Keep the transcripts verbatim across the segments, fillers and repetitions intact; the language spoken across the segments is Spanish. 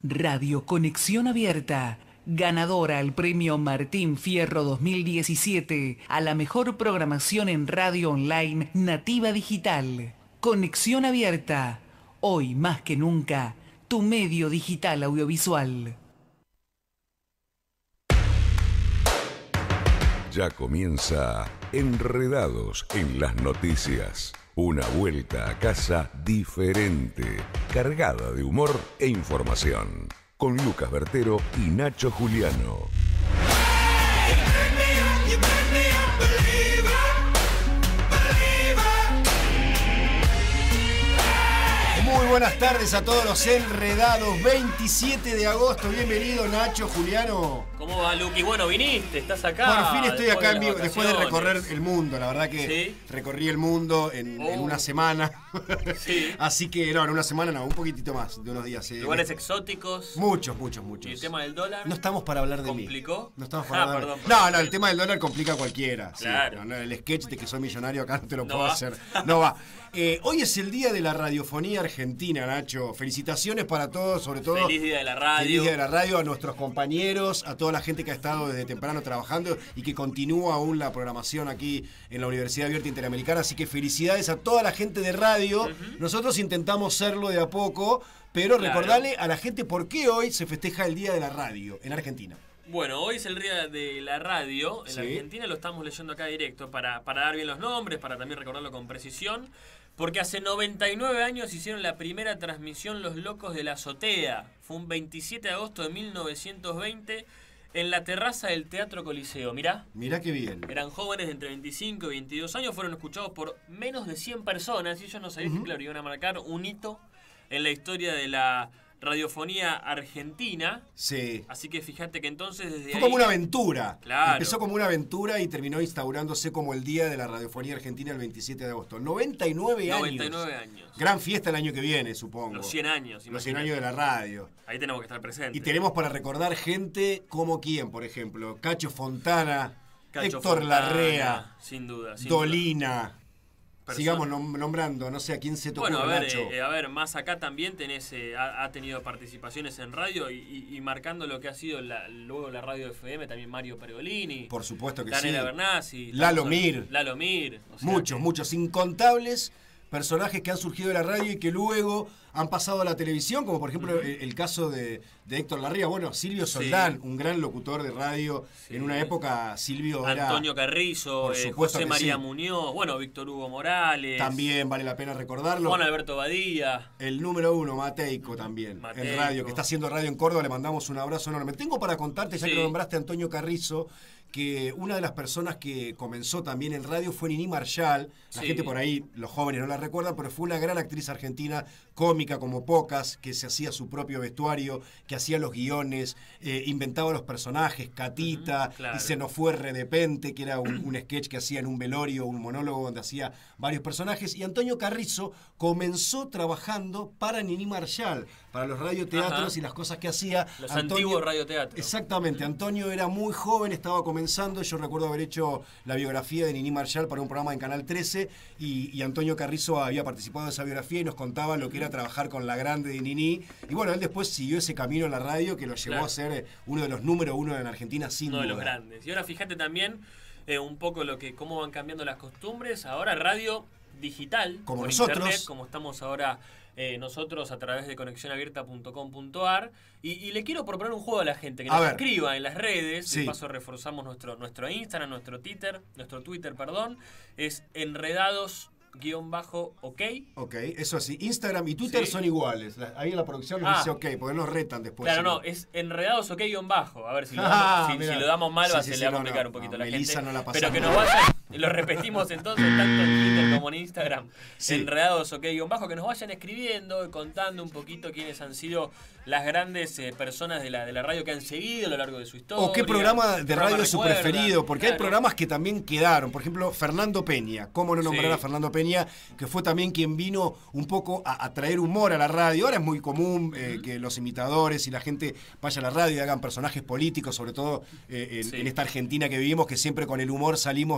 Radio Conexión Abierta, ganadora al premio Martín Fierro dos mil diecisiete a la mejor programación en radio online nativa digital. Conexión Abierta, hoy más que nunca, tu medio digital audiovisual. Ya comienza Enredados en las Noticias. Una vuelta a casa diferente, cargada de humor e información. Con Lucas Bertero y Nacho Juliano. Muy buenas tardes a todos los enredados. veintisiete de agosto, bienvenido Nacho Juliano. ¿Cómo va, Luqui? Bueno, viniste, estás acá. Por fin estoy acá de en vivo, después de recorrer el mundo. La verdad que ¿Sí? recorrí el mundo en, oh. en una semana. Sí. Así que no, en una semana no, un poquitito más, de unos días. Eh. Lugares exóticos. Muchos, muchos, muchos. ¿Y el tema del dólar? No estamos para hablar de ¿Complicó? mí. ¿Complicó? No estamos para ah, hablar perdón, de... perdón. No, no, el tema del dólar complica a cualquiera. Claro. Sí, no, no, el sketch de que soy millonario acá no te lo ¿No puedo va? hacer. No va. Eh, hoy es el día de la radiofonía argentina, Nacho. Felicitaciones para todos, sobre todo. Feliz día de la radio. Feliz día de la radio, a nuestros compañeros, a toda la gente que ha estado desde temprano trabajando y que continúa aún la programación aquí en la Universidad Abierta Interamericana. Así que felicidades a toda la gente de radio. Uh-huh. Nosotros intentamos serlo de a poco, pero claro. Recordarle a la gente por qué hoy se festeja el Día de la Radio en Argentina. Bueno, hoy es el día de la radio. En sí. la Argentina lo estamos leyendo acá directo para, para dar bien los nombres, para también recordarlo con precisión. Porque hace noventa y nueve años hicieron la primera transmisión Los Locos de la Azotea. Fue un veintisiete de agosto de mil novecientos veinte en la terraza del Teatro Coliseo. Mirá. Mirá qué bien. Eran jóvenes de entre veinticinco y veintidós años. Fueron escuchados por menos de cien personas. Y ellos no sabían uh-huh. que, claro, iban a marcar un hito en la historia de la radiofonía argentina. Sí. Así que fíjate que entonces desde Fue ahí... como una aventura. Claro. Empezó como una aventura y terminó instaurándose como el Día de la Radiofonía Argentina el veintisiete de agosto. noventa y nueve años. noventa y nueve años. Gran fiesta el año que viene, supongo. Los cien años. Los cien años de la radio. Ahí tenemos que estar presentes. Y tenemos para recordar gente como quién, por ejemplo. Cacho Fontana, Cacho Héctor Fontana, Larrea. Sin duda. Sin Dolina. Duda. Sigamos nombrando, no sé a quién se tocó. Bueno, a ver, Nacho. Eh, a ver, más acá también tenés, eh, ha, ha tenido participaciones en radio y, y, y marcando lo que ha sido la, luego la radio F M, también Mario Pergolini. Por supuesto que Daniela sí. Bernasi. Lalo Mir. Lalo Mir. O sea muchos, que... muchos, incontables personajes que han surgido de la radio y que luego han pasado a la televisión, como por ejemplo uh-huh. el, el caso de, de Héctor Larrea. Bueno, Silvio Soldán, sí. un gran locutor de radio. Sí. En una época, Silvio era... Antonio Carrizo, eh, José María sí. Muñoz, bueno, Víctor Hugo Morales. También vale la pena recordarlo. Juan Alberto Badía. El número uno, Mateico también, Mateico. en radio, que está haciendo radio en Córdoba. Le mandamos un abrazo enorme. Tengo para contarte, ya sí. que lo nombraste, Antonio Carrizo, que una de las personas que comenzó también en radio fue Nini Marshall. La sí. gente por ahí, los jóvenes no la recuerdan, pero fue una gran actriz argentina, cómica como pocas, que se hacía su propio vestuario, que hacía los guiones, eh, inventaba los personajes, Catita, uh-huh, claro. y Se nos fue Redepente, que era un, un sketch que hacía en un velorio, un monólogo donde hacía varios personajes. Y Antonio Carrizo comenzó trabajando para Nini Marshall, para los radioteatros uh-huh. y las cosas que hacía. Los Antonio, antiguos radioteatros. Exactamente, uh-huh. Antonio era muy joven, estaba comenzando. Yo recuerdo haber hecho la biografía de Nini Marshall para un programa en Canal trece y, y Antonio Carrizo había participado de esa biografía y nos contaba lo que era trabajar con la grande de Nini. Y bueno, él después siguió ese camino en la radio que lo llevó claro. a ser uno de los número uno en Argentina sin uno duda. de los grandes. Y ahora fíjate también eh, un poco lo que cómo van cambiando las costumbres. Ahora radio digital, como por nosotros, internet, como estamos ahora eh, nosotros a través de conexión abierta punto com punto a r. Y, y le quiero proponer un juego a la gente que a nos ver. escriba en las redes. Sí. De paso reforzamos nuestro, nuestro Instagram, nuestro Twitter, nuestro Twitter, perdón. Es enredados guión bajo ok. Ok, eso sí. Instagram y Twitter sí. son iguales. Ahí en la producción nos ah. dice ok, porque nos retan después. Claro, ¿sí? no, es enredados ok guión bajo. A ver si lo damos, ah, si, si lo damos mal sí, va, sí, se sí, le va a no, complicar no, un poquito no, a la Melissa gente. No la pero que nos vayan, lo repetimos entonces tanto en Twitter como en Instagram, sí. enredados ok guión bajo, que nos vayan escribiendo y contando un poquito quiénes han sido las grandes eh, personas de la, de la radio que han seguido a lo largo de su historia. O qué programa de radio es su recuerda, preferido, porque claro. hay programas que también quedaron. Por ejemplo, Fernando Peña. ¿Cómo no nombrar sí. a Fernando Peña? Que fue también quien vino un poco a, a traer humor a la radio. Ahora es muy común eh, uh-huh. que los imitadores y la gente vaya a la radio y hagan personajes políticos, sobre todo eh, en, sí. en esta Argentina que vivimos, que siempre con el humor salimos de,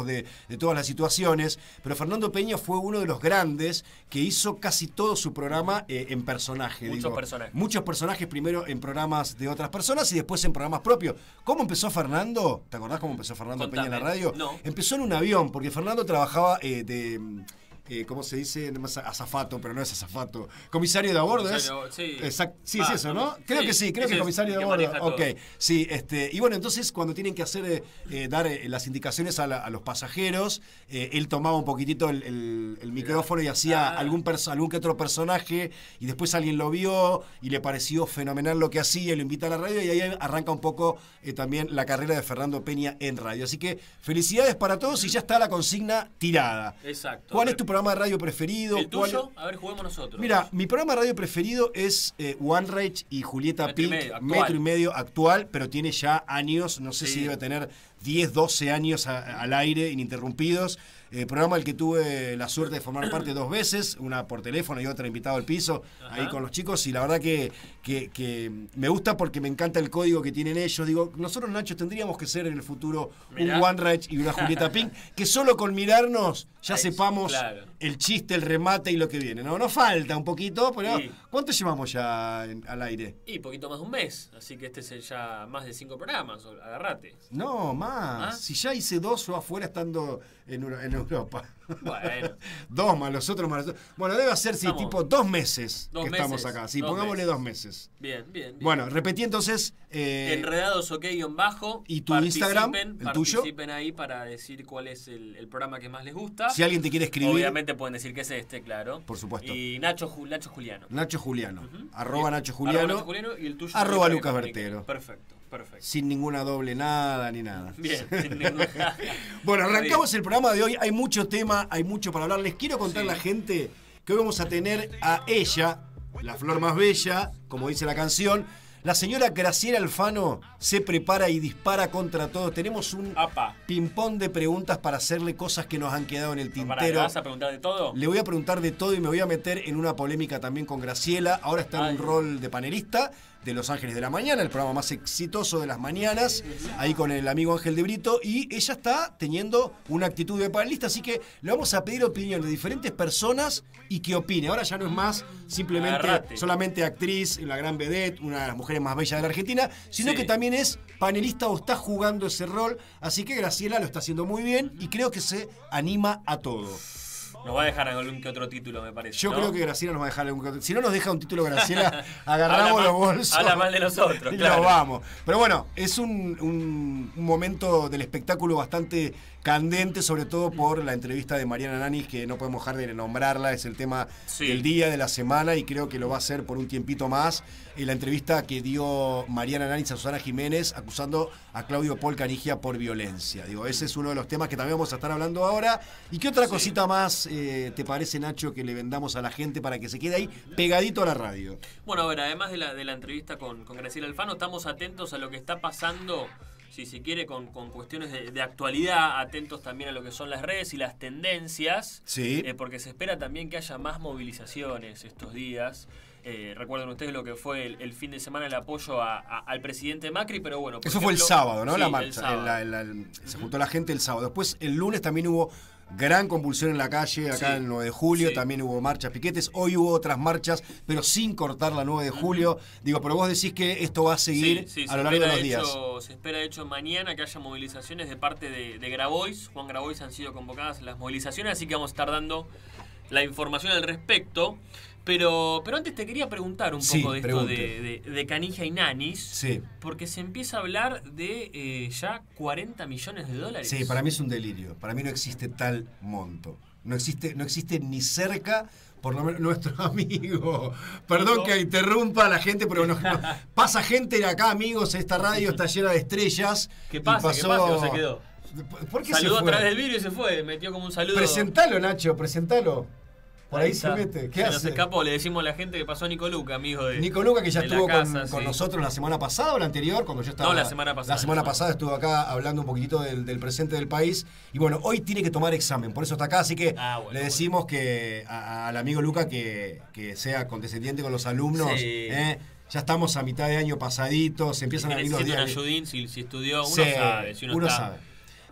de todas las situaciones, pero Fernando Peña fue uno de los grandes que hizo casi todo su programa eh, en personaje. Muchos digo, personajes. Muchos personajes, primero en programas de otras personas y después en programas propios. ¿Cómo empezó Fernando? ¿Te acordás cómo empezó Fernando Contame. Peña en la radio? No. Empezó en un avión, porque Fernando trabajaba eh, de... Eh, ¿cómo se dice? No es azafato, pero no es azafato. ¿Comisario de a bordo Comisario, es? sí. Exact, sí, Ah, es eso, ¿no? sí, Creo que sí, creo que es comisario el de que a bordo. maneja todo. Ok, sí, este, y bueno, entonces cuando tienen que hacer, eh, eh, dar eh, las indicaciones a, la, a los pasajeros, eh, él tomaba un poquitito el, el, el micrófono y hacía Ah. algún, perso- algún que otro personaje, y después alguien lo vio y le pareció fenomenal lo que hacía, y lo invita a la radio, y ahí arranca un poco eh, también la carrera de Fernando Peña en radio. Así que felicidades para todos y ya está la consigna tirada. Exacto. ¿Cuál es tu programa de radio preferido? ¿El ¿Cuál- tuyo? A ver, juguemos nosotros. Mira, mi programa de radio preferido es eh, One Rage y Julieta Metro y Pink, medio, actual. metro y medio actual, pero tiene ya años, no sé Sí. si debe tener diez, doce años a- al aire, ininterrumpidos. Eh, programa del que tuve la suerte de formar parte dos veces, una por teléfono y otra invitado al piso, Ajá. ahí con los chicos, y la verdad que, que, que me gusta porque me encanta el código que tienen ellos. Digo, nosotros, Nacho, tendríamos que ser en el futuro Mirá. un One Rage y una Julieta Pink, que solo con mirarnos ya Ahí, sepamos claro. el chiste, el remate y lo que viene. No, nos falta un poquito, pero Sí. ¿cuánto llevamos ya en- al aire? Y poquito más de un mes, así que este es el ya más de cinco programas, o- agarrate. No, más. ¿Ah? Si ya hice dos yo afuera estando en, Euro- en Europa. Bueno. Dos más los otros más los otros. Bueno, debe ser sí, Estamos- tipo dos meses Dos que meses, estamos acá. Sí, dos pongámosle meses. dos meses. Bien, bien, bien. Bueno, repetí entonces. eh, Enredados OK guión bajo. ¿Y tu Participen, Instagram, el tuyo? Participen ahí para decir cuál es el, el programa que más les gusta. si alguien te quiere escribir, Obviamente pueden decir que es este, claro. Por supuesto. Y Nacho, Ju- Nacho Juliano. Nacho Juliano. Ujú. Arroba Bien. Nacho Juliano. Arroba Nacho Juliano y el tuyo. Arroba para que Lucas comuniquen. Bertero. Perfecto, perfecto. Sin ninguna doble nada ni nada. Bien. sin ningún- Bueno, Está arrancamos bien. el programa de hoy. Hay mucho tema, hay mucho para hablar. Les quiero contar a Sí. la gente que hoy vamos a tener a ella, la flor más bella, como dice la canción. La señora Graciela Alfano se prepara y dispara contra todo. Tenemos un Apa. ping-pong de preguntas para hacerle cosas que nos han quedado en el Pará, ¿le tintero. vas a preguntar de todo? Le voy a preguntar de todo y me voy a meter en una polémica también con Graciela. Ahora está en Ay. un rol de panelista de Los Ángeles de la Mañana, el programa más exitoso de las mañanas, ahí con el amigo Ángel de Brito, y ella está teniendo una actitud de panelista, así que le vamos a pedir opinión de diferentes personas y que opine. Ahora ya no es más simplemente Agarrate. solamente actriz, la gran vedette, una de las mujeres más bellas de la Argentina, sino Sí. que también es panelista o está jugando ese rol, así que Graciela lo está haciendo muy bien y creo que se anima a todo. Nos va a dejar algún que otro título, me parece. Yo ¿no? creo que Graciela nos va a dejar algún... Si no nos deja un título Graciela, Habla agarramos mal- los bolsos. habla mal de nosotros, y claro. nos vamos. Pero bueno, es un, un- un momento del espectáculo bastante candente, sobre todo por la entrevista de Mariana Nanis, que no podemos dejar de nombrarla, es el tema Sí. del día, de la semana, y creo que lo va a hacer por un tiempito más. En la entrevista que dio Mariana Nanis a Susana Jiménez, acusando a Claudio Paul Canigia por violencia. Digo, ese es uno de los temas que también vamos a estar hablando ahora. ¿Y qué otra Sí. cosita más eh, te parece, Nacho, que le vendamos a la gente para que se quede ahí pegadito a la radio? Bueno, a ver, además de la, de la entrevista con, con Graciela Alfano, estamos atentos a lo que está pasando, si se quiere, con, con cuestiones de, de actualidad, atentos también a lo que son las redes y las tendencias, Sí. eh, porque se espera también que haya más movilizaciones estos días. Eh, recuerden ustedes lo que fue el, el fin de semana, el apoyo a- a- al presidente Macri, pero bueno... por Eso fue el ejemplo- sábado, ¿no? Sí, La el marcha. sábado. El- la- el- el- se juntó la gente el sábado. Después, el lunes también hubo gran convulsión en la calle, acá Sí. el nueve de julio. Sí. También hubo marchas, piquetes. Hoy hubo otras marchas, pero sin cortar la nueve de julio. Digo, pero vos decís que esto va a seguir Sí, sí, a se lo largo de espera, los días. hecho- se espera, de hecho, mañana que haya movilizaciones de parte de, de Grabois. Juan Grabois han sido convocadas las movilizaciones, así que vamos a estar dando la información al respecto. Pero, pero antes te quería preguntar un Sí, poco de esto pregunte. de, de, de Canigia y Nanis. Sí. Porque se empieza a hablar de eh, ya cuarenta millones de dólares. Sí, para mí es un delirio. Para mí no existe tal monto. No existe, no existe ni cerca, por lo menos nuestro amigo. Perdón que interrumpa a la gente, pero no, no- pasa gente de acá, amigos. Esta radio está llena de estrellas. ¿Qué y pasa? pasó- ¿Qué pasa? ¿O se quedó? ¿Por qué Saludó se a fue? través del vidrio y se fue. Metió como un saludo. Presentalo, Nacho, presentalo. Por ahí, se está. mete. ¿Qué se hace? nos escapó. Le decimos a la gente que pasó Nico Luca, amigo de Nico Luca, que ya de la estuvo casa, con, con sí. nosotros la semana pasada o la anterior, cuando yo estaba. No, la semana pasada, La semana la semana pasada estuvo acá hablando un poquitito del, del presente del país. Y bueno, hoy tiene que tomar examen, por eso está acá. Así que Ah, bueno, le decimos que a- al amigo Luca que, que sea condescendiente con los alumnos. Sí. ¿eh? Ya estamos a mitad de año pasadito, se empiezan a Si venir los necesita un días. ayudín, si, si estudió, uno Sí, sabe. Si uno, uno está, sabe.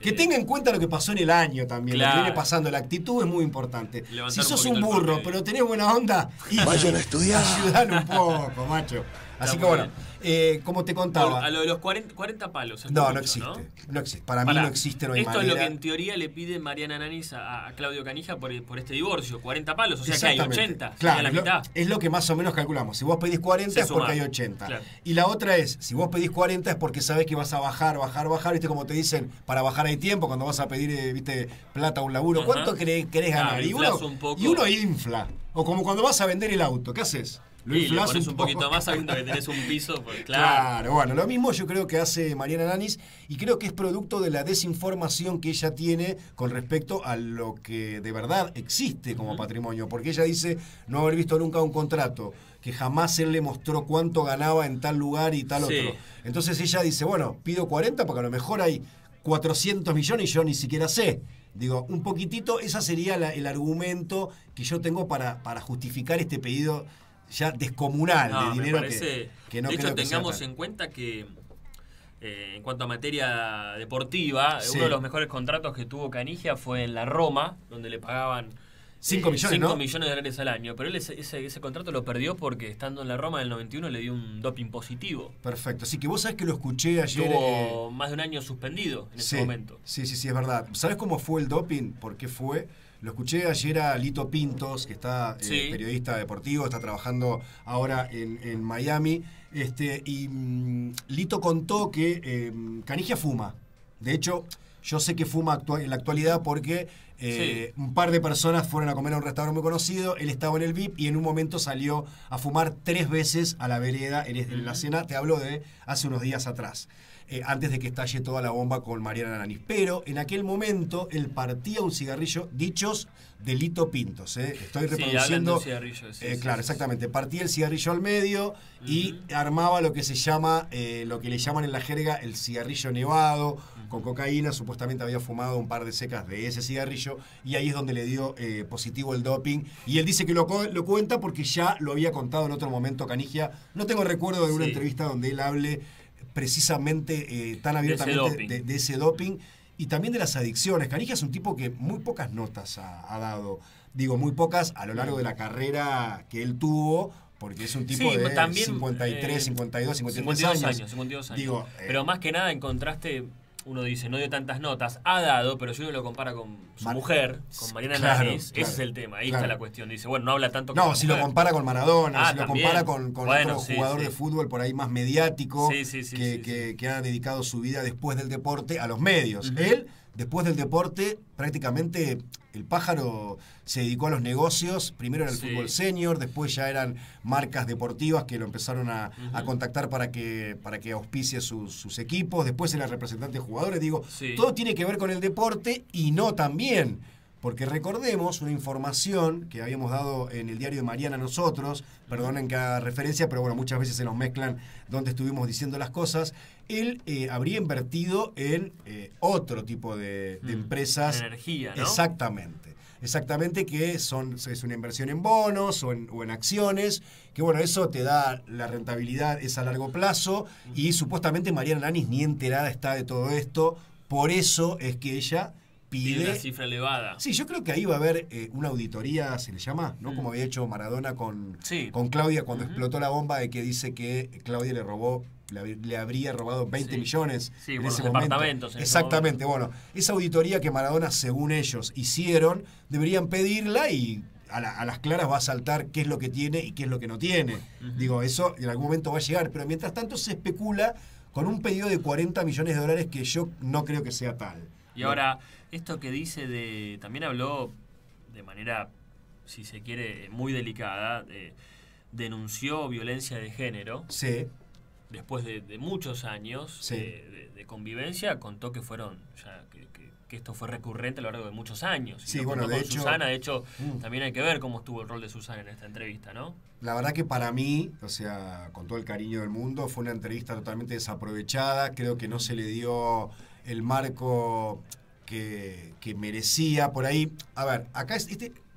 Que eh, tenga en cuenta lo que pasó en el año también, claro. lo que viene pasando. La actitud es muy importante. Levantar Si un sos poquito un el burro, promedio. pero tenés buena onda, y Vayan a estudiar. ayudalo un poco, macho. Así Está que muy bueno, eh, como te Bueno, contaba. a lo de los cuarenta, cuarenta palos. es No, mucho, no existe. ¿no? No existe. Para mí Pará, no existe, no hay esto manera. es lo que en teoría le pide Mariana Nanis a, a Claudio Canija por, por este divorcio. cuarenta palos, o sea que hay Exactamente. ochenta. Claro, sería la es lo- mitad. es lo que más o menos calculamos. Si vos pedís cuarenta Se es porque suma. hay ochenta. Claro. Y la otra es, si vos pedís cuarenta es porque sabés que vas a bajar, bajar, bajar. ¿Viste como te dicen? Para bajar hay tiempo cuando vas a pedir, eh, viste, plata a un laburo. Ajá. ¿Cuánto querés, querés Claro, ganar? y, uno, inflás un poco. y uno infla. O como cuando vas a vender el auto. ¿Qué haces? Lo Y le inflás pones un poco. poquito más sabiendo que tenés un piso. Pues, Claro. claro. bueno, lo mismo yo creo que hace Mariana Nanis y creo que es producto de la desinformación que ella tiene con respecto a lo que de verdad existe como patrimonio, porque ella dice no haber visto nunca un contrato, que jamás él le mostró cuánto ganaba en tal lugar y tal Sí. otro. Entonces ella dice, bueno, pido cuarenta porque a lo mejor hay cuatrocientos millones y yo ni siquiera sé. Digo, un poquitito, ese sería la- el argumento que yo tengo para, para justificar este pedido ya descomunal No, de me dinero parece. que, que no de hecho, creo que sea tengamos tal. en cuenta que eh, en cuanto a materia deportiva, Sí. uno de los mejores contratos que tuvo Canigia fue en la Roma, donde le pagaban Cinco millones, cinco ¿no? millones de dólares al año. Pero él ese, ese, ese contrato lo perdió porque estando en la Roma del noventa y uno le dio un doping positivo. Perfecto. Así que vos sabés que lo escuché ayer. Estuvo eh, más de un año suspendido en ese sí, momento. Sí, sí, sí, es verdad. ¿Sabés cómo fue el doping? ¿Por qué fue? Lo escuché ayer a Lito Pintos, que está eh, Sí. periodista deportivo, está trabajando ahora en, en Miami. Este, y mm, Lito contó que eh, Canigia fuma. De hecho, yo sé que fuma actua- en la actualidad porque eh, Sí. un par de personas fueron a comer a un restaurante muy conocido, él estaba en el V I P y en un momento salió a fumar tres veces a la vereda en, en la cena, te hablo de hace unos días atrás. Eh, antes de que estalle toda la bomba con Mariana Nanis. Pero en aquel momento él partía un cigarrillo, dichos de Lito Pintos. ¿eh? Estoy Sí, reproduciendo. hablan de un cigarrillo, sí, eh, sí, claro, sí, exactamente. Partía el cigarrillo al medio y armaba lo que se llama, eh, lo que le llaman en la jerga el cigarrillo nevado, con cocaína. Supuestamente había fumado un par de secas de ese cigarrillo y ahí es donde le dio eh, positivo el doping. Y él dice que lo, co- lo cuenta porque ya lo había contado en otro momento Canigia. No tengo recuerdo de una Sí. entrevista donde él hable precisamente eh, tan abiertamente doping. de, de ese doping y también de las adicciones. Canigia es un tipo que muy pocas notas ha, ha dado, digo muy pocas a lo largo de la carrera que él tuvo, porque es un tipo Sí, de también, cincuenta y tres, eh, cincuenta y dos, cincuenta y tres cincuenta y dos años. años, cincuenta y dos años. Digo, eh, pero más que nada en contraste, uno dice, no dio tantas notas, ha dado, pero si uno lo compara con su Ma- mujer, con Mariana Claro, Nanis, claro, ese es el tema, ahí claro. está la cuestión. Dice, bueno, no habla tanto con No, su si lo mujer. compara con Ah, Maradona, si lo también. compara con, con Bueno, otro sí, jugador sí. de fútbol por ahí más mediático, Sí, sí, sí, que, sí, que- sí. que ha dedicado su vida después del deporte a los medios. Él, después del deporte, prácticamente el pájaro se dedicó a los negocios. Primero era el Sí. fútbol senior, después ya eran marcas deportivas que lo empezaron a, a contactar para que, para que auspicie sus, sus equipos. Después era representante de jugadores. Digo, Sí. todo tiene que ver con el deporte y no también. Porque recordemos una información que habíamos dado en el diario de Mariana nosotros, perdonen que haga referencia, pero bueno, muchas veces se nos mezclan donde estuvimos diciendo las cosas. Él eh, habría invertido en eh, otro tipo de, de Mm, empresas. en energía, ¿no? Exactamente. Exactamente, que son, es una inversión en bonos o en, o en acciones, que bueno, eso te da la rentabilidad, es a largo plazo, y supuestamente Mariana Nanis ni enterada está de todo esto, por eso es que ella Pide pide... una cifra elevada. Sí, yo creo que ahí va a haber eh, una auditoría, se le llama, ¿no? Mm. Como había hecho Maradona con, Sí. con Claudia cuando Ujú. explotó la bomba de que dice que Claudia le robó, le, hab- le habría robado veinte Sí. millones Sí, en por ese los momento. departamentos en ese Exactamente, bueno, esa auditoría que Maradona, según ellos, hicieron, deberían pedirla y a, la- a las claras va a saltar qué es lo que tiene y qué es lo que no tiene. Digo, eso en algún momento va a llegar, pero mientras tanto se especula con un pedido de cuarenta millones de dólares que yo no creo que sea tal. Y ahora, esto que dice de... También habló de manera, si se quiere, muy delicada, de- denunció violencia de género. Sí. Después de, de muchos años Sí. de, de- de convivencia, contó que fueron ya que, que- que esto fue recurrente a lo largo de muchos años. Y Sí, lo bueno, contó de con hecho- Susana, de hecho, Mm. también hay que ver cómo estuvo el rol de Susana en esta entrevista, ¿no? La verdad que para mí, o sea, con todo el cariño del mundo, fue una entrevista totalmente desaprovechada. Creo que no se le dio el marco que, que merecía por ahí. A ver, acá es, este,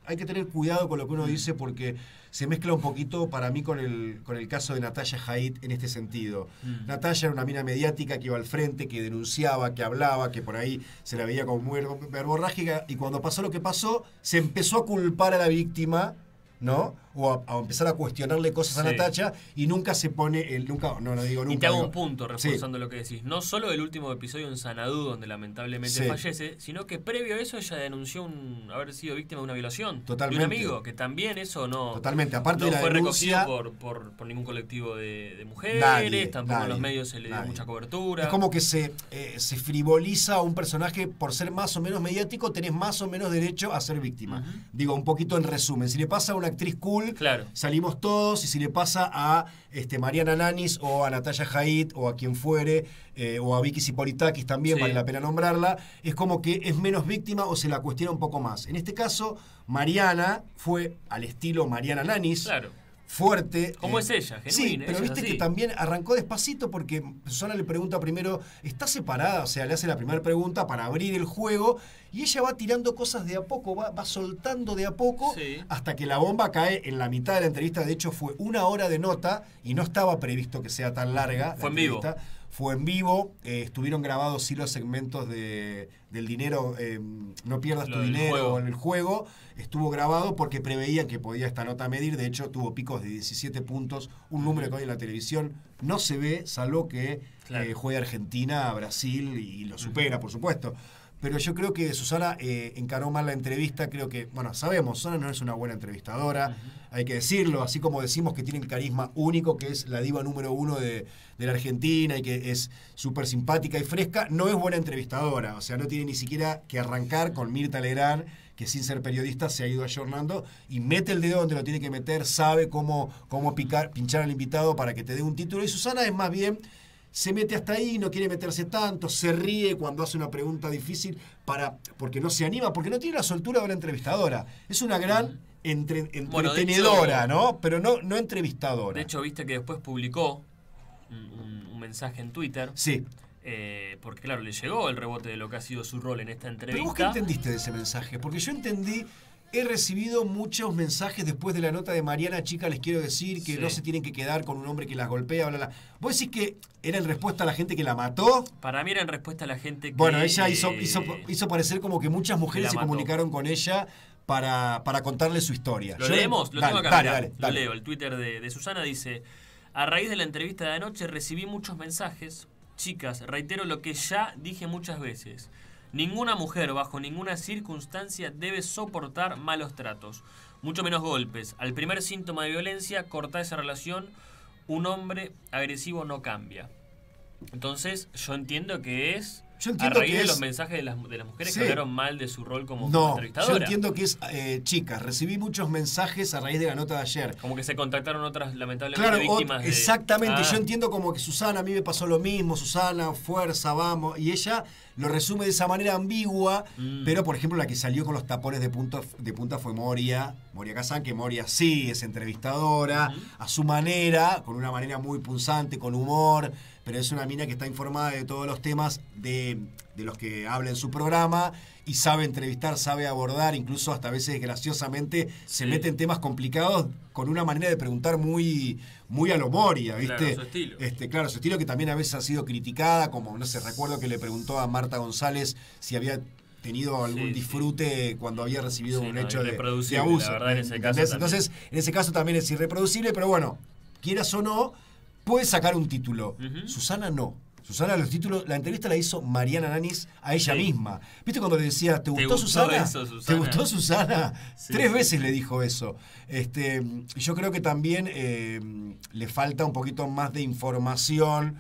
hay que tener cuidado con lo que uno dice porque se mezcla un poquito para mí con el, con el caso de Natalia Haidt en este sentido. Mm. Natalia era una mina mediática que iba al frente, que denunciaba, que hablaba, que por ahí se la veía como muy verborrágica, y cuando pasó lo que pasó, se empezó a culpar a la víctima, ¿no? O a, a empezar a cuestionarle cosas sí. a Natacha, y nunca se pone el nunca no lo digo nunca. Y te hago digo, un punto reforzando sí. lo que decís. No solo el último episodio en Sanadú, donde lamentablemente sí. fallece, sino que previo a eso ella denunció un, haber sido víctima de una violación. Totalmente. De un amigo, que también eso no, Totalmente. Aparte no de la fue denuncia, recogido por, por, por ningún colectivo de, de mujeres, nadie, tampoco nadie, en los medios se le dio nadie. mucha cobertura. Es como que se, eh, se frivoliza a un personaje por ser más o menos mediático, tenés más o menos derecho a ser víctima. Uh-huh. Digo, un poquito en resumen. Si le pasa a una actriz cool, claro. salimos todos, y si le pasa a este, Mariana Nanis o a Natalia Haidt o a quien fuere, eh, o a Vicky Zipolitakis también, sí. vale la pena nombrarla, es como que es menos víctima o se la cuestiona un poco más. En este caso, Mariana fue al estilo Mariana Nanis. Claro. Fuerte. ¿Cómo eh, es ella? Genuina, sí, pero ella viste es que también arrancó despacito porque Susana le pregunta primero, ¿está separada? O sea, le hace la primera pregunta para abrir el juego y ella va tirando cosas de a poco, va, va soltando de a poco sí. hasta que la bomba cae en la mitad de la entrevista. De hecho, fue una hora de nota y no estaba previsto que sea tan larga. Fue en vivo. Fue en vivo, eh, estuvieron grabados sí los segmentos de, del dinero, eh, no pierdas Lo tu del dinero juego. en el juego, estuvo grabado porque preveían que podía esta nota medir, de hecho tuvo picos de diecisiete puntos, un número que hoy en la televisión no se ve, salvo que claro. eh, juegue Argentina, Brasil y lo supera, uh-huh. por supuesto. Pero yo creo que Susana eh, encaró mal la entrevista, creo que, bueno, sabemos, Susana no es una buena entrevistadora, uh-huh. hay que decirlo, así como decimos que tiene el carisma único, que es la diva número uno de, de la Argentina y que es súper simpática y fresca, no es buena entrevistadora, o sea, no tiene ni siquiera que arrancar con Mirta Legrand, que sin ser periodista se ha ido ayornando y mete el dedo donde lo tiene que meter, sabe cómo, cómo picar, pinchar al invitado para que te dé un título, y Susana es más bien... se mete hasta ahí, no quiere meterse tanto, se ríe cuando hace una pregunta difícil para porque no se anima, porque no tiene la soltura de una entrevistadora. Es una gran entre, entretenedora, bueno, ¿no? Pero no, no entrevistadora. De hecho, viste que después publicó un, un, un mensaje en Twitter. Sí. Eh, porque claro, le llegó el rebote de lo que ha sido su rol en esta entrevista. ¿Pero vos qué entendiste de ese mensaje? Porque yo entendí... He recibido muchos mensajes después de la nota de Mariana, chica, les quiero decir que sí. no se tienen que quedar con un hombre que las golpea, bla, bla. ¿Vos decís que era en respuesta a la gente que la mató? Para mí era en respuesta a la gente que... Bueno, ella hizo, hizo, hizo parecer como que muchas mujeres se mató. comunicaron con ella para, para contarle su historia. ¿Lo Yo leemos? Lo dale, tengo acá, dale, mirá, dale, lo dale. leo. El Twitter de, de Susana dice: a raíz de la entrevista de anoche recibí muchos mensajes. Chicas, reitero lo que ya dije muchas veces. Ninguna mujer, bajo ninguna circunstancia, debe soportar malos tratos, mucho menos golpes. Al primer síntoma de violencia, corta esa relación. Un hombre agresivo no cambia. Entonces, yo entiendo que es yo entiendo a raíz que de es... los mensajes de las, de las mujeres sí. que hablaron mal de su rol como, no, como entrevistadora. Yo entiendo que es, eh, chicas, recibí muchos mensajes a raíz de la nota de ayer. Como que se contactaron otras, lamentablemente, claro, víctimas ot- de... Exactamente, Ah. yo entiendo como que Susana, a mí me pasó lo mismo, Susana, fuerza, vamos, y ella lo resume de esa manera ambigua, mm. pero por ejemplo la que salió con los tapones de punta, de punta fue Moria, Moria Kazan, que Moria sí es entrevistadora, mm. a su manera, con una manera muy punzante, con humor, pero es una mina que está informada de todos los temas de, de los que habla en su programa y sabe entrevistar, sabe abordar, incluso hasta a veces graciosamente se sí. mete en temas complicados con una manera de preguntar muy, muy a lo Moria, ¿viste? Claro, su estilo. Este, claro, su estilo que también a veces ha sido criticada, como, no sé, recuerdo que le preguntó a Marta González si había tenido algún sí, disfrute sí. cuando había recibido sí, un no, hecho de, de La abuso. verdad, en ese caso Entonces, en ese caso también es irreproducible, pero bueno, quieras o no, puede sacar un título. Uh-huh. Susana no. Susana, los títulos, la entrevista la hizo Mariana Nanis a ella sí. misma. ¿Viste cuando le decía, ¿te gustó, ¿Te gustó Susana? eso, Susana? ¿Te gustó Susana? Sí, Tres sí. veces le dijo eso. Este, yo creo que también eh, le falta un poquito más de información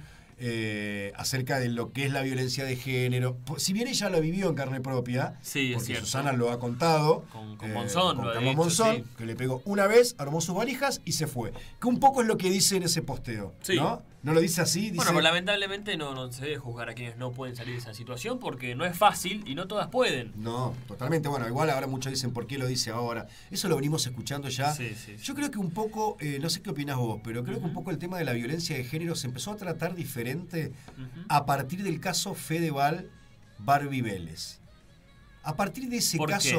eh, acerca de lo que es la violencia de género. Si bien ella lo vivió en carne propia, sí, porque cierto. Susana lo ha contado, con, con eh, Monzón, con lo ha Carlos dicho, Monzón, sí. que le pegó una vez, armó sus valijas y se fue. Que un poco es lo que dice en ese posteo, Sí. ¿no? ¿No lo dice así? Dice, Bueno, pero lamentablemente no, no se debe juzgar a quienes no pueden salir de esa situación porque no es fácil y no todas pueden. No, totalmente. Bueno, igual ahora muchos dicen por qué lo dice ahora. Eso lo venimos escuchando ya. Sí, sí, sí. Yo creo que un poco, eh, no sé qué opinás vos, pero creo uh-huh. que un poco el tema de la violencia de género se empezó a tratar diferente uh-huh. a partir del caso Fedeval Barbie Vélez. A partir de ese ¿Por caso... qué?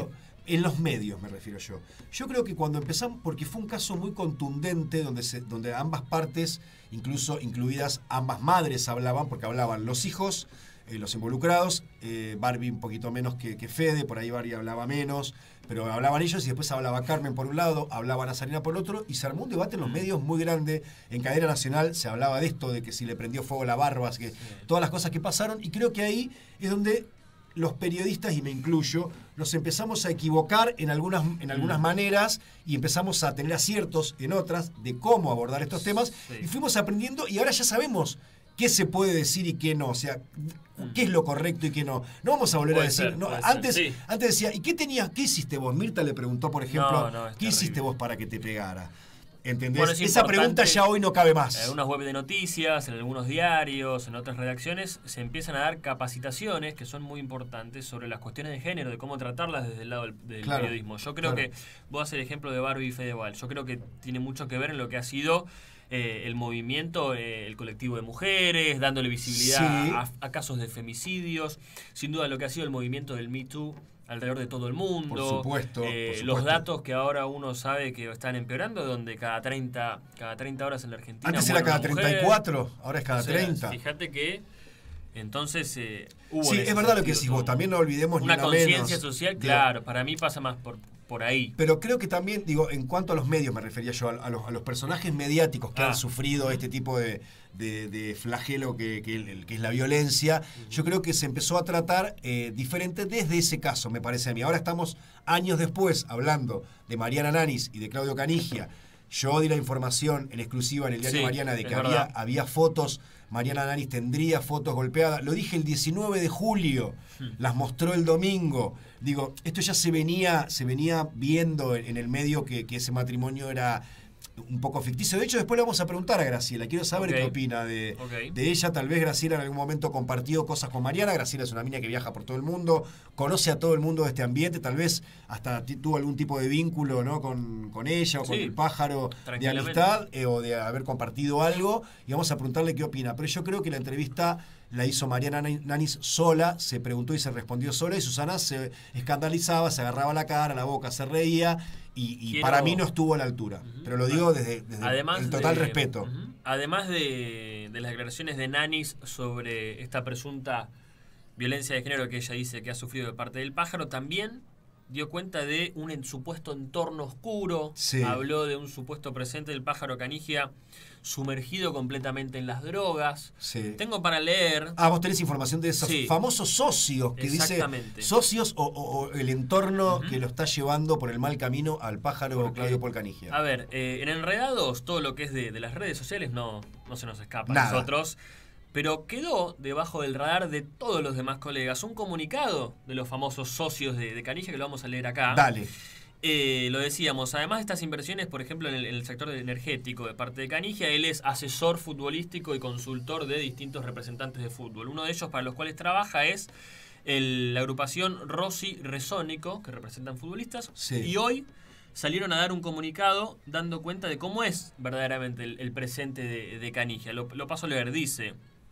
En los medios me refiero yo. Yo creo que cuando empezamos, porque fue un caso muy contundente donde, se, donde ambas partes, incluso incluidas ambas madres, hablaban, porque hablaban los hijos, eh, los involucrados, eh, Barbie un poquito menos que, que Fede, por ahí Barbie hablaba menos, pero hablaban ellos y después hablaba Carmen por un lado, hablaba Nazarena por el otro, y se armó un debate en los medios muy grande. En cadena nacional se hablaba de esto, de que si le prendió fuego la barba, que todas las cosas que pasaron, y creo que ahí es donde los periodistas, y me incluyo, nos empezamos a equivocar en algunas, en algunas maneras y empezamos a tener aciertos en otras de cómo abordar estos temas, sí. y fuimos aprendiendo y ahora ya sabemos qué se puede decir y qué no, o sea, qué es lo correcto y qué no. No vamos a volver puede a decir, ser, no, antes, sí. antes decía, ¿y qué tenías, qué hiciste vos? Mirta le preguntó, por ejemplo, no, no, ¿qué terrible. hiciste vos para que te pegara? ¿Entendés? Bueno, esa pregunta ya hoy no cabe más. En algunas webs de noticias, en algunos diarios, en otras redacciones, se empiezan a dar capacitaciones que son muy importantes sobre las cuestiones de género, de cómo tratarlas desde el lado del, del claro, periodismo. Yo creo claro. que, voy a hacer el ejemplo de Barbie y Fedeval, yo creo que tiene mucho que ver en lo que ha sido eh, el movimiento, eh, el colectivo de mujeres, dándole visibilidad sí. a, a casos de femicidios, sin duda lo que ha sido el movimiento del Me Too alrededor de todo el mundo. Por supuesto, eh, por supuesto. Los datos que ahora uno sabe que están empeorando, donde cada treinta, cada treinta horas en la Argentina. Antes era cada treinta y cuatro, ahora es cada o sea, treinta. Fíjate que entonces eh, hubo. Sí, es verdad lo que decís vos, también no olvidemos una ni una conciencia social, claro, para mí pasa más por, por ahí. Pero creo que también, digo, en cuanto a los medios me refería yo, a, a, los, a los personajes mediáticos que ah. han sufrido este tipo de, de, de flagelo que, que, el, que es la violencia, uh-huh. yo creo que se empezó a tratar eh, diferente desde ese caso, me parece a mí. Ahora estamos años después hablando de Mariana Nanis y de Claudio Canigia. Yo di la información en exclusiva en el diario sí, Mariana de que había, había fotos, Mariana Nanis tendría fotos golpeadas. Lo dije el diecinueve de julio, hmm. las mostró el domingo. Digo, esto ya se venía, se venía viendo en, en el medio que, que ese matrimonio era un poco ficticio. De hecho, después le vamos a preguntar a Graciela. Quiero saber okay. qué opina de, okay. de ella. Tal vez Graciela en algún momento compartió cosas con Mariana. Graciela es una mina que viaja por todo el mundo, conoce a todo el mundo de este ambiente. Tal vez hasta t- tuvo algún tipo de vínculo, ¿no? con, con ella o sí. con el pájaro de amistad eh, o de haber compartido algo. Y vamos a preguntarle qué opina. Pero yo creo que la entrevista la hizo Mariana Nanis sola, se preguntó y se respondió sola, y Susana se escandalizaba, se agarraba la cara, la boca, se reía, y, y Quiero... para mí no estuvo a la altura. Uh-huh. Pero lo digo desde, desde Además el total de, respeto. Uh-huh. Además de, de las declaraciones de Nanis sobre esta presunta violencia de género que ella dice que ha sufrido de parte del pájaro, también dio cuenta de un supuesto entorno oscuro, sí. habló de un supuesto presente del pájaro Canigia sumergido completamente en las drogas. Sí. Tengo para leer... Ah, vos tenés información de esos sí. famosos socios, que dice socios o, o, o el entorno uh-huh. que lo está llevando por el mal camino al pájaro Porque, Claudio Paul Canigia. A ver, eh, en Enredados, todo lo que es de, de las redes sociales no, no se nos escapa Nada. a nosotros. Pero quedó debajo del radar de todos los demás colegas un comunicado de los famosos socios de, de Canigia, que lo vamos a leer acá. Dale. Eh, lo decíamos, además de estas inversiones, por ejemplo, en el, en el sector energético de parte de Canigia, él es asesor futbolístico y consultor de distintos representantes de fútbol. Uno de ellos para los cuales trabaja es el, la agrupación Rossi Resónico, que representan futbolistas, sí. y hoy salieron a dar un comunicado dando cuenta de cómo es verdaderamente el, el presente de, de Canigia. Lo, lo paso a leer, dice: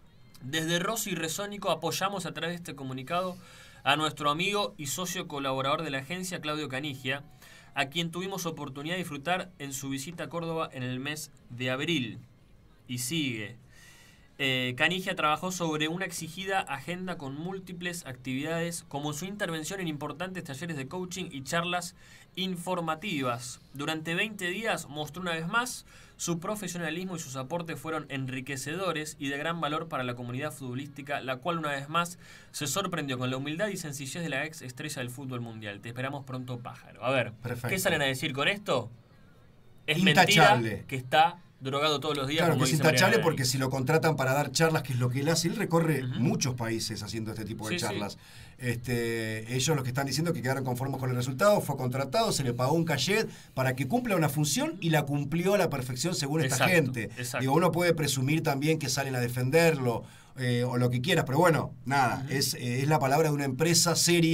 desde Rossi Resónico apoyamos a través de este comunicado a nuestro amigo y socio colaborador de la agencia, Claudio Canigia, a quien tuvimos oportunidad de disfrutar en su visita a Córdoba en el mes de abril. Y sigue. Eh, Canigia trabajó sobre una exigida agenda con múltiples actividades, como su intervención en importantes talleres de coaching y charlas informativas. Durante veinte días mostró una vez más su profesionalismo y sus aportes fueron enriquecedores y de gran valor para la comunidad futbolística, la cual una vez más se sorprendió con la humildad y sencillez de la ex estrella del fútbol mundial. Te esperamos pronto, pájaro. A ver, Perfecto. ¿qué salen a decir con esto? Es Intachable. mentira que está drogado todos los días. Claro, como que es intachable porque si lo contratan para dar charlas, que es lo que él hace, él recorre uh-huh. muchos países haciendo este tipo de sí, charlas. Sí. Este, ellos lo que están diciendo que quedaron conformes con el resultado, fue contratado, se le pagó un cachet para que cumpla una función y la cumplió a la perfección según esta exacto, gente. Exacto. Digo, uno puede presumir también que salen a defenderlo eh, o lo que quieras, pero bueno, nada, uh-huh. es, eh, es la palabra de una empresa seria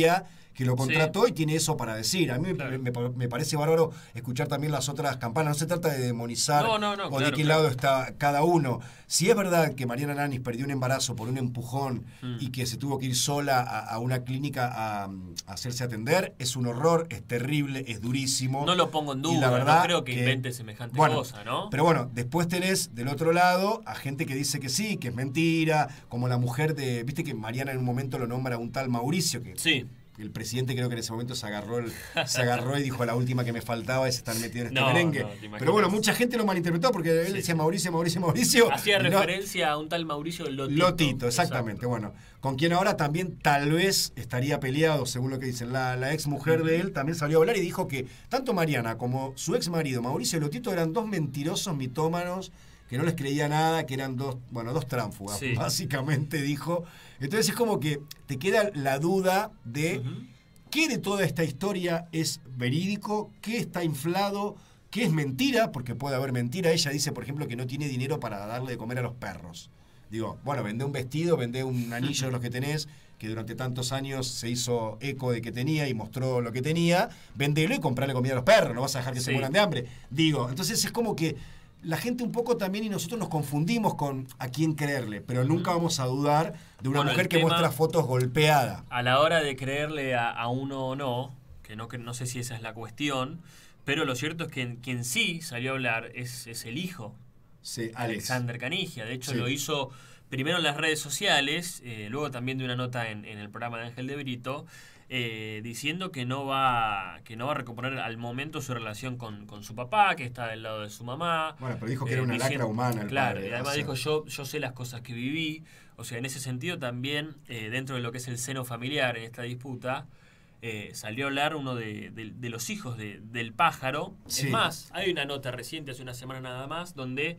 que lo contrató Sí. y tiene eso para decir. A mí Claro. me, me- me parece bárbaro escuchar también las otras campanas. No se trata de demonizar No, no, no, o claro, de qué claro. lado está cada uno. Si es verdad que Mariana Nanis perdió un embarazo por un empujón Mm. y que se tuvo que ir sola a, a una clínica a, a hacerse atender, es un horror, es terrible, es durísimo. No lo pongo en Y duda, la verdad no creo que, invente semejante bueno, cosa, ¿no? Pero bueno, después tenés del otro lado a gente que dice que sí, que es mentira, como la mujer de, viste que Mariana en un momento lo nombra un tal Mauricio, que Sí. el presidente creo que en ese momento se agarró el- se agarró y dijo la última que me faltaba es estar metido en este No, merengue. no, te imaginas. Pero bueno, mucha gente lo malinterpretó porque él Sí. decía Mauricio, Mauricio, Mauricio. Hacía y no- referencia a un tal Mauricio Lotito. Lotito, exactamente. Exacto. Bueno, con quien ahora también tal vez estaría peleado, según lo que dicen. La, la ex mujer de él también salió a hablar y dijo que tanto Mariana como su ex marido, Mauricio Lotito, eran dos mentirosos mitómanos que no les creía nada, que eran dos, bueno, dos tránfugas, Sí. básicamente dijo. Entonces es como que te queda la duda de Ujú. qué de toda esta historia es verídico, qué está inflado, qué es mentira, porque puede haber mentira. Ella dice, por ejemplo, que no tiene dinero para darle de comer a los perros. Digo, bueno, vende un vestido, vende un anillo de los que tenés, que durante tantos años se hizo eco de que tenía y mostró lo que tenía, vendelo y comprarle comida a los perros, no vas a dejar que se Sí. mueran de hambre. Digo, entonces es como que la gente un poco también y nosotros nos confundimos con a quién creerle, pero nunca vamos a dudar de una Bueno, el mujer que tema- muestra fotos golpeada. A la hora de creerle a, a uno o no, que no, que no sé si esa es la cuestión, pero lo cierto es que quien sí salió a hablar es, es el hijo, Sí, Alex. Alexander Canigia. De hecho, Sí. lo hizo primero en las redes sociales, eh, luego también de una nota en, en el programa de Ángel de Brito, eh, diciendo que no va que no va a recomponer al momento su relación con, con su papá, que está del lado de su mamá. Bueno, pero dijo que Eh, era una diciendo- lacra humana el Claro, padre, y además o sea. dijo, yo, yo sé las cosas que viví. O sea, en ese sentido también, eh, dentro de lo que es el seno familiar en esta disputa, eh, salió a hablar uno de, de- de los hijos de- del pájaro. Sí. Es más, hay una nota reciente, hace una semana nada más, donde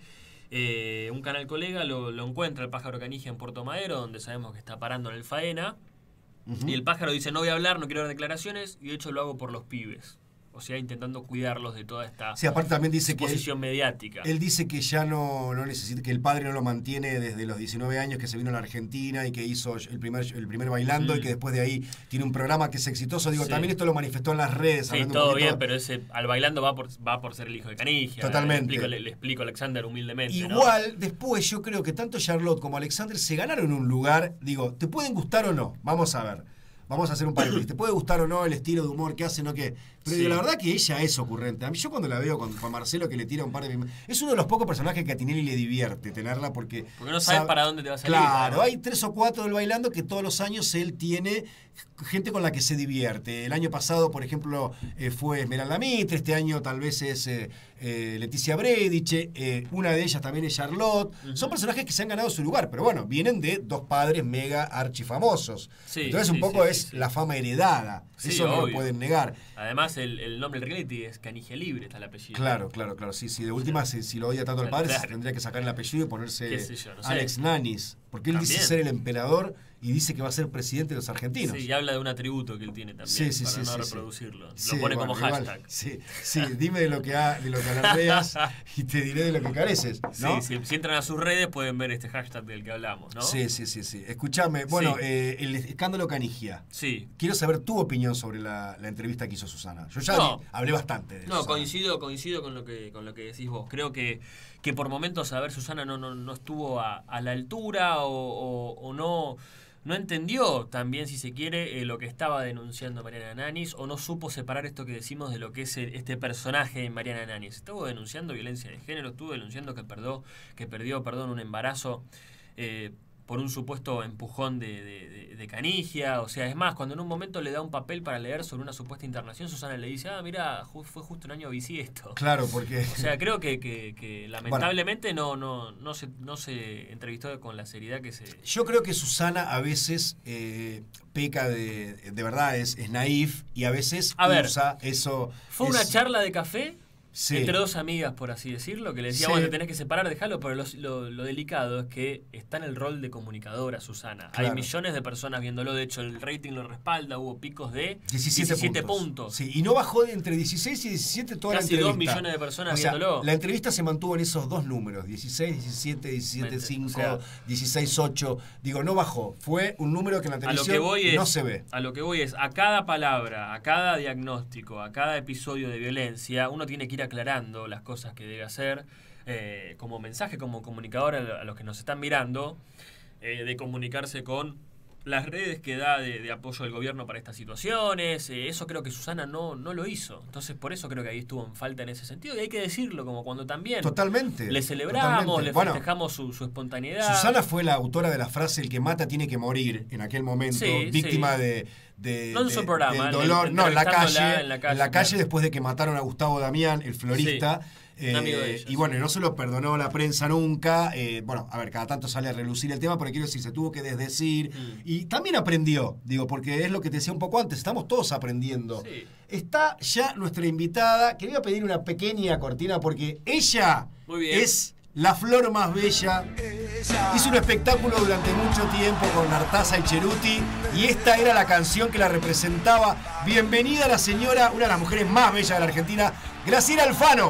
eh, un canal colega lo, lo encuentra el pájaro Canigia en Puerto Madero, donde sabemos que está parando en el faena. Ujú. Y el pájaro dice, no voy a hablar, no quiero dar declaraciones, y de hecho lo hago por los pibes. O sea, intentando cuidarlos de toda esta Sí, aparte también dice que él, exposición mediática. él dice que ya no, no necesita, que el padre no lo mantiene desde los diecinueve años, que se vino a la Argentina y que hizo el primer, el primer bailando Mm. y que después de ahí tiene un programa que es exitoso. Digo, Sí. también esto lo manifestó en las redes. Sí, hablando un todo poquito- bien, pero ese al bailando va por, va por ser el hijo de Canigia. Totalmente. Le explico, le, le explico a Alexander humildemente. ¿no? Igual, después yo creo que tanto Charlotte como Alexander se ganaron un lugar. Digo, ¿te pueden gustar o no? Vamos a ver. Vamos a hacer un paréntesis. ¿Te puede gustar o no el estilo de humor que hacen o qué? Pero Sí. digo, la verdad que ella es ocurrente. A mí, yo cuando la veo con Juan Marcelo que le tira un par de... Es uno de los pocos personajes que a Tinelli le divierte tenerla porque... Porque no sabes sabe- para dónde te va a salir. Claro, ¿no? hay tres o cuatro del bailando que todos los años él tiene gente con la que se divierte. El año pasado, por ejemplo, eh, fue Esmeralda Mitre, este año tal vez es eh, eh, Leticia Brediche, eh, una de ellas también es Charlotte. Ujú. Son personajes que se han ganado su lugar, pero bueno, vienen de dos padres mega archifamosos. Sí, Entonces un sí, poco sí, es sí, sí. la fama heredada. Sí, Eso no lo obvio. pueden negar. Además, el, el nombre del reality es Canigia Libre, está el apellido. Claro, claro, claro. Sí, sí. De última, si, si lo odia tanto el padre, Claro. se tendría que sacar el apellido y ponerse Qué sé yo, no sé. Alex Nanis. Porque él dice También. ser el emperador y dice que va a ser presidente de los argentinos. Sí, y habla de un atributo que él tiene también, Sí, sí, para sí, no sí, sí. reproducirlo. Sí, Lo pone bueno, como igual, hashtag. sí, sí, dime de lo que ha, de lo que alardeas y te diré de lo que careces, ¿no? Sí, si, si entran a sus redes pueden ver este hashtag del que hablamos, ¿no? Sí, sí, sí, sí. Escúchame, bueno, Sí. eh, el escándalo Canigia. Sí. Quiero saber tu opinión sobre la, la entrevista que hizo Susana. Yo ya No. di- hablé bastante de No, Susana. coincido, coincido con lo que con lo que decís vos. Creo que, que por momentos, a ver, Susana no, no, no estuvo a, a la altura o, o- o no, no entendió también, si se quiere, eh, lo que estaba denunciando Mariana Nanis, o no supo separar esto que decimos de lo que es el- este personaje de Mariana Nanis. Estuvo denunciando violencia de género, estuvo denunciando que perdió, que perdió perdón, un embarazo eh, por un supuesto empujón de, de, de- de Canigia. O sea, es más, cuando en un momento le da un papel para leer sobre una supuesta internación, Susana le dice, ah, mira, ju- fue justo un año bisiesto. Claro, porque... O sea, creo que, que, que lamentablemente no, no, no, se, no se entrevistó con la seriedad que se... Yo creo que Susana a veces eh, peca de, de verdad, es, es naif y a veces A ver, usa eso. ¿Fue es- una charla de café Sí. Entre dos amigas, por así decirlo, que le decía, Sí. bueno, te tenés que separar, dejalo, pero lo, lo, lo delicado es que está en el rol de comunicadora, Susana. Claro. Hay millones de personas viéndolo, de hecho el rating lo respalda, hubo picos de diecisiete, diecisiete puntos. puntos. Sí, y no bajó de entre dieciséis y diecisiete toda Casi la entrevista. dos millones de personas o sea, viéndolo. La entrevista se mantuvo en esos dos números, dieciséis, diecisiete, diecisiete, cinco, o sea, dieciséis, ocho. Digo, no bajó. Fue un número que en la A lo televisión que voy es, no se ve. a lo que voy es, a cada palabra, a cada diagnóstico, a cada episodio de violencia, uno tiene que ir aclarando las cosas que debe hacer eh, como mensaje, como comunicador a, a los que nos están mirando, eh, de comunicarse con las redes que da de, de apoyo del gobierno para estas situaciones. Eh, eso creo que Susana no, no lo hizo. Entonces por eso creo que ahí estuvo en falta en ese sentido. Y hay que decirlo, como cuando también Totalmente. le celebramos, totalmente. le Bueno, festejamos su, su espontaneidad. Susana fue la autora de la frase "el que mata tiene que morir" en aquel momento, Sí, víctima sí. de, de, No en su de- programa, del en el- dolor. No, en la calle, entrevistándola en la calle, en la calle claro. después de que mataron a Gustavo Damián, el florista. Sí, un amigo de ella, y bueno, sí. no se lo perdonó la prensa nunca. Eh, bueno, a ver, cada tanto sale a relucir el tema, pero quiero decir, se tuvo que desdecir. Mm. Y también aprendió, digo, porque es lo que te decía un poco antes, estamos todos aprendiendo. Sí. Está ya nuestra invitada, que le voy a pedir una pequeña cortina porque ella Muy bien. es la flor más bella. Hizo un espectáculo durante mucho tiempo con Artaza y Cheruti y esta era la canción que la representaba. Bienvenida a la señora, una de las mujeres más bellas de la Argentina, Graciela Alfano.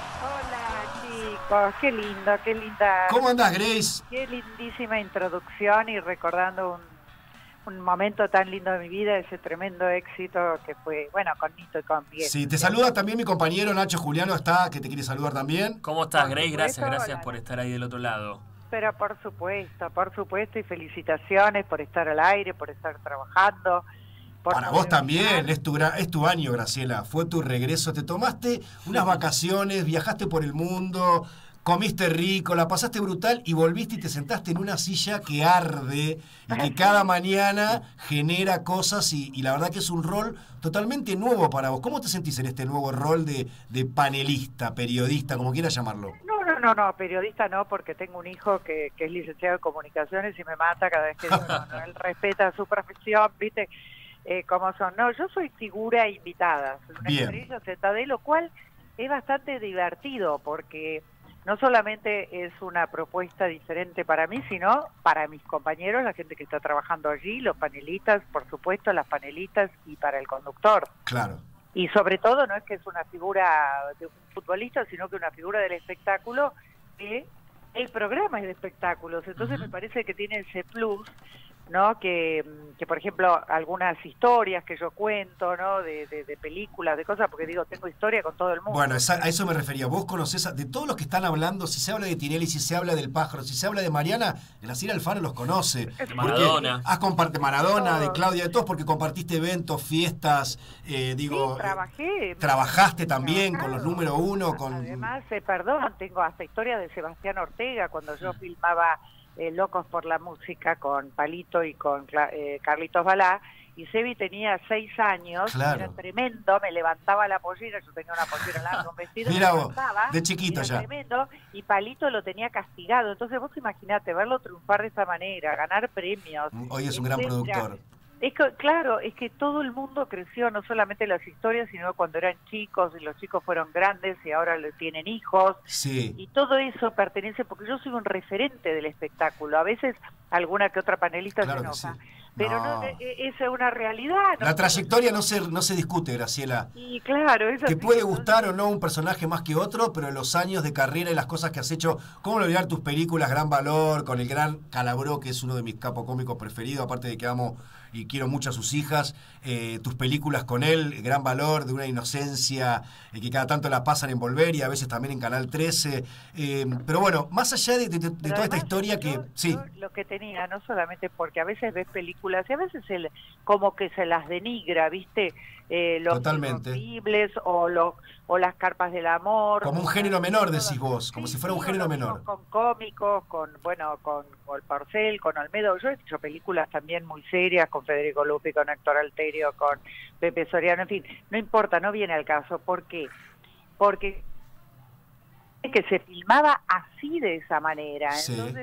Hola chicos, qué lindo, qué linda, ¿Cómo andás, Grace? qué lindísima introducción y recordando un, un momento tan lindo de mi vida, ese tremendo éxito que fue, bueno, con Nito y con Miguel. Sí, te saluda también mi compañero Nacho Juliano, está, que te quiere saludar también. ¿Cómo estás, Por Grace? Gracias, supuesto, gracias hola. por estar ahí del otro lado. Pero por supuesto, por supuesto, y felicitaciones por estar al aire, por estar trabajando. por Para no vos dejar- también, es tu, gra- es tu año, Graciela. Fue tu regreso. Te tomaste unas vacaciones, viajaste por el mundo, comiste rico, la pasaste brutal y volviste y te sentaste en una silla que arde y que cada mañana genera cosas y, y la verdad que es un rol totalmente nuevo para vos. ¿Cómo te sentís en este nuevo rol de, de panelista, periodista, como quieras llamarlo? No, no, no, no, periodista no, porque tengo un hijo que, que es licenciado en comunicaciones y me mata cada vez que digo, no, no, él respeta su profesión, ¿viste? Eh, como son. No, yo soy figura invitada, soy una Bien. estrella sentada, lo cual es bastante divertido porque no solamente es una propuesta diferente para mí, sino para mis compañeros, la gente que está trabajando allí, los panelistas, por supuesto, las panelistas y para el conductor. Claro. Y sobre todo no es que es una figura de un futbolista, sino que una figura del espectáculo, que el programa es de espectáculos. Entonces me parece que tiene ese plus, ¿no? Que, que por ejemplo, algunas historias que yo cuento, ¿no? De, de, de películas, de cosas, porque digo, tengo historia con todo el mundo. Bueno, esa- a eso me refería. Vos conocés, a- de todos los que están hablando, si se habla de Tinelli, si se habla del Pájaro, si se habla de Mariana, Graciela Alfaro los conoce. Porque Maradona. Has compartido Maradona, de Todos. Claudia, de todos, porque compartiste eventos, fiestas, eh, digo... Sí, trabajé. Trabajaste también Trabajado. con los número uno, con... Además, eh, perdón, tengo hasta historia de Sebastián Ortega, cuando yo filmaba eh, Locos por la Música con Palito y con Cla- eh, Carlitos Balá, y Sebi tenía seis años, Claro. era tremendo, me levantaba la pollera, yo tenía una pollera larga, un vestido, me Mirá vos, levantaba, de chiquito era ya. tremendo, y Palito lo tenía castigado. Entonces vos imaginate, verlo triunfar de esa manera, ganar premios. Hoy es un gran etcétera. productor. Es que, claro, es que todo el mundo creció, no solamente las historias, sino cuando eran chicos, y los chicos fueron grandes y ahora le tienen hijos. Sí. Y todo eso pertenece, porque yo soy un referente del espectáculo. A veces alguna que otra panelista Claro que se enoja. sí. Pero No. no, e- e- esa es una realidad. La Nosotros- trayectoria no se, no se discute, Graciela. Y claro, eso Que sí, puede entonces- gustar o no un personaje más que otro, pero los años de carrera y las cosas que has hecho, ¿cómo no olvidar tus películas Gran Valor, con el gran Calabró, que es uno de mis capocómicos preferidos, aparte de que amo y quiero mucho a sus hijas, eh, tus películas con él, Gran Valor, de una inocencia eh, que cada tanto la pasan en Volver y a veces también en Canal trece. Eh, pero bueno, más allá de, de- de Pero toda esta además, historia que... yo- Sí, yo lo que tenía, no solamente porque a veces ves películas y a veces se le- como que se las denigra, ¿viste? Eh, los Totalmente. Irrompibles o los o las carpas del amor. como un o- género menor, todo- decís vos, como Sí, si fuera un sí, género lo mismo menor. Con cómicos, con, bueno, con, con Porcel, con Olmedo. Yo he hecho películas también muy serias con Federico Lupi, con Héctor Alterio, con Pepe Soriano, en fin, no importa, no viene al caso. ¿Por qué? Porque que se filmaba así de esa manera. Sí. Entonces,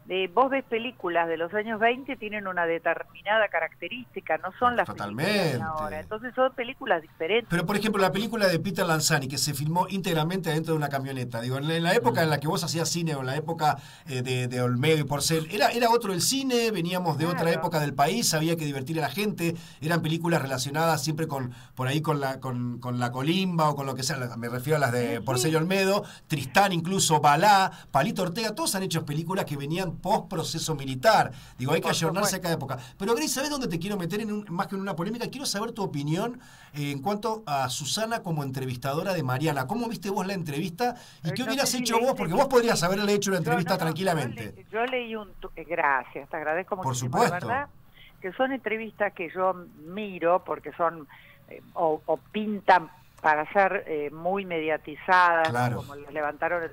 Eh, vos ves películas de los años veinte, tienen una determinada característica, no son las Totalmente. películas de ahora. Entonces son películas diferentes. Pero, por ejemplo, la película de Peter Lanzani, que se filmó íntegramente dentro de una camioneta. Digo, en la, en la época en la que vos hacías cine, o en la época eh, de, de Olmedo y Porcel, era, era otro el cine, veníamos de Claro. otra época del país, había que divertir a la gente, eran películas relacionadas siempre con, por ahí con la, con, con la colimba o con lo que sea, me refiero a las de Sí, Porcel sí. y Olmedo, Tristán incluso, Balá, Palito Ortega, todos han hecho películas que venían post proceso militar. Digo, hay que Por ayornarse a supuesto. cada época. Pero Grace, ¿sabés dónde te quiero meter en un- más que en una polémica? Quiero saber tu opinión eh, en cuanto a Susana como entrevistadora de Mariana. ¿Cómo viste vos la entrevista? ¿Y Eh, qué no hubieras sé si hecho leíste vos? Porque mi vos podrías tweet. haberle hecho una Yo, entrevista no, no, tranquilamente. Yo, le- yo leí un... tu- eh, Gracias, te agradezco Por muchísimo. supuesto. La verdad, que son entrevistas que yo miro porque son... eh, o, o pintan para ser eh, muy mediatizadas, Claro. como las levantaron...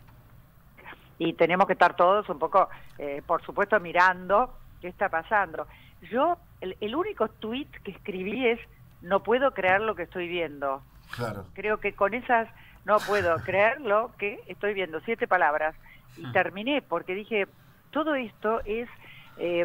Y tenemos que estar todos un poco, eh, por supuesto, mirando qué está pasando. Yo, el, el único tuit que escribí es, no puedo creer lo que estoy viendo. Claro. Creo que con esas, no puedo creer lo que estoy viendo, siete palabras. Y terminé, porque dije, todo esto es eh,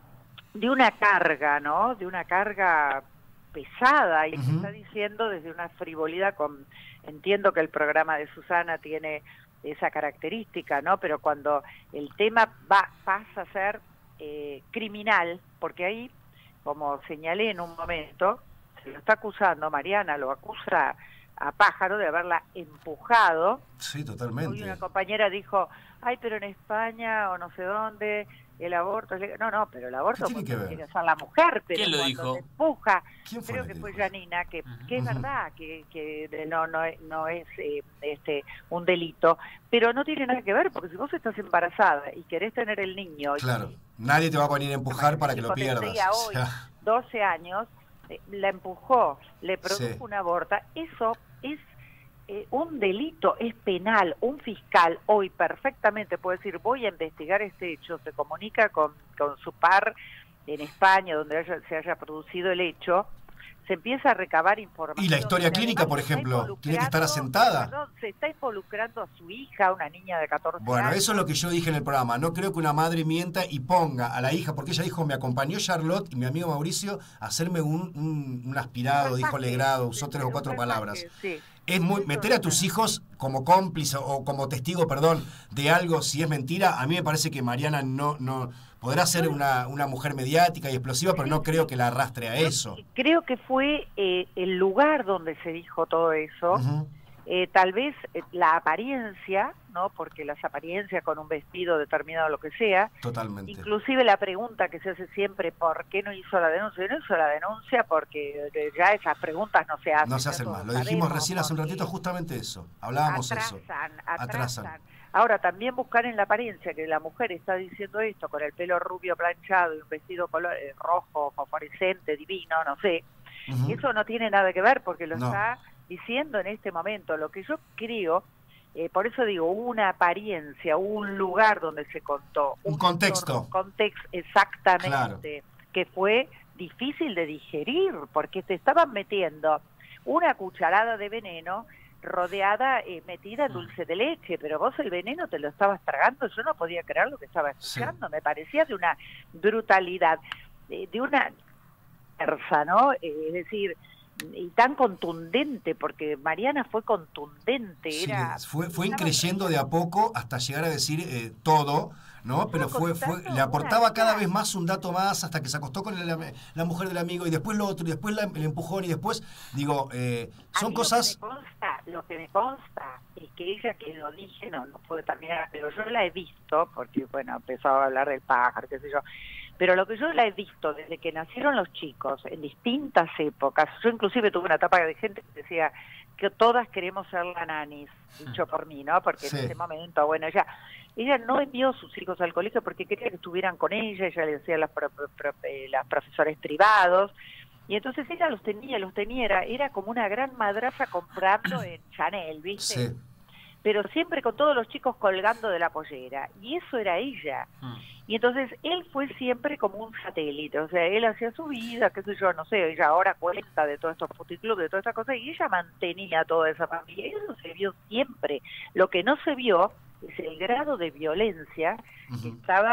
de una carga, ¿no? De una carga pesada, y se Ujú. está diciendo desde una frivolidad con... Entiendo que el programa de Susana tiene esa característica, ¿no? Pero cuando el tema va pasa a ser eh, criminal, porque ahí, como señalé en un momento, se lo está acusando, Mariana lo acusa a Pájaro de haberla empujado. Sí, Hoy totalmente. una compañera dijo, ay, pero en España o no sé dónde, el aborto es legal. No, no, pero el aborto ¿Qué tiene puede que ver? quiere hacer la mujer, pero ¿Quién lo cuando dijo? te empuja, ¿Quién fue creo la que que fue dijo? Janina, que, Ujú. que es Ujú. verdad, que, que no, no, es- no es eh, este un delito, pero no tiene nada que ver, porque si vos estás embarazada y querés tener el niño, Claro. Nadie te va a venir a empujar para que lo chico pierdas. tendría O hoy sea, doce años, eh, la empujó, le produjo Sí. una aborta, eso es eh, un delito, es penal. Un fiscal hoy perfectamente puede decir, voy a investigar este hecho, se comunica con, con su par en España, donde haya- se haya producido el hecho, se empieza a recabar información. Y la historia donde clínica, además por se está ejemplo, tiene que estar involucrando- asentada. perdón, se está involucrando a su hija, una niña de catorce Bueno, años. eso es lo que yo dije en el programa. No creo que una madre mienta y ponga a la hija, porque ella dijo, me acompañó Charlotte y mi amigo Mauricio a hacerme un, un, un aspirado, dijo Refaje, legrado, sí, usó tres sí, o cuatro un palabras. refaje, sí. Es muy Eso meter a es tus verdad. hijos como cómplice o como testigo, perdón, de algo si es mentira. A mí me parece que Mariana no no podrá ser una, una mujer mediática y explosiva, pero no creo que la arrastre a eso. Creo que fue eh, el lugar donde se dijo todo eso. Ujú. Eh, tal vez eh, la apariencia, ¿no? Porque las apariencias con un vestido determinado, lo que sea. Totalmente. Inclusive la pregunta que se hace siempre, ¿por qué no hizo la denuncia? No hizo la denuncia porque eh, ya esas preguntas no se hacen. No se ya hacen todos más. Lo dijimos sabemos, recién hace un porque ratito justamente eso. Hablábamos eso. atrasan, Atrasan. atrasan. Ahora, también buscar en la apariencia que la mujer está diciendo esto con el pelo rubio planchado y un vestido color eh, rojo, fosforescente, divino, no sé. Ujú. Eso no tiene nada que ver porque lo No. está diciendo en este momento. Lo que yo creo, eh, por eso digo, una apariencia, un lugar donde se contó. Un contexto. entorno, Un contexto, exactamente. Que fue difícil de digerir porque te estaban metiendo una cucharada de veneno rodeada, eh, metida en dulce de leche, pero vos el veneno te lo estabas tragando, yo no podía creer lo que estaba escuchando, me parecía de una brutalidad, eh, de una fuerza, ¿no? Eh, es decir, y tan contundente, porque Mariana fue contundente, Sí, era... fue, fue estaba- increyendo de a poco hasta llegar a decir eh, todo, ¿no? Pero fue, fue, contando le aportaba una cada vida. vez más un dato más hasta que se acostó con la, la mujer del amigo y después lo otro y después la- el empujón y después, digo, eh, A son mí cosas... Lo que, me consta, lo que me consta es que ella, que lo dije, no, no puede terminar, pero yo la he visto, porque, bueno, empezó a hablar del pájaro, qué sé yo, pero lo que yo la he visto desde que nacieron los chicos, en distintas épocas, yo inclusive tuve una etapa de gente que decía que todas queremos ser la nanis, dicho por mí, ¿no? Porque Sí. en ese momento, bueno, ella ella no envió a sus hijos al colegio porque quería que estuvieran con ella, ella le decía a las, pro, pro, eh, las profesores privados, y entonces ella los tenía, los tenía, era, era como una gran madraza comprando en Chanel, ¿viste? Sí. Pero siempre con todos los chicos colgando de la pollera, y eso era ella. Y entonces él fue siempre como un satélite, o sea, él hacía su vida, qué sé yo, no sé, ella ahora cuenta de todos estos puticlubs, de todas estas cosas, y ella mantenía toda esa familia, y eso se vio siempre. Lo que no se vio es el grado de violencia que Ujú. estaba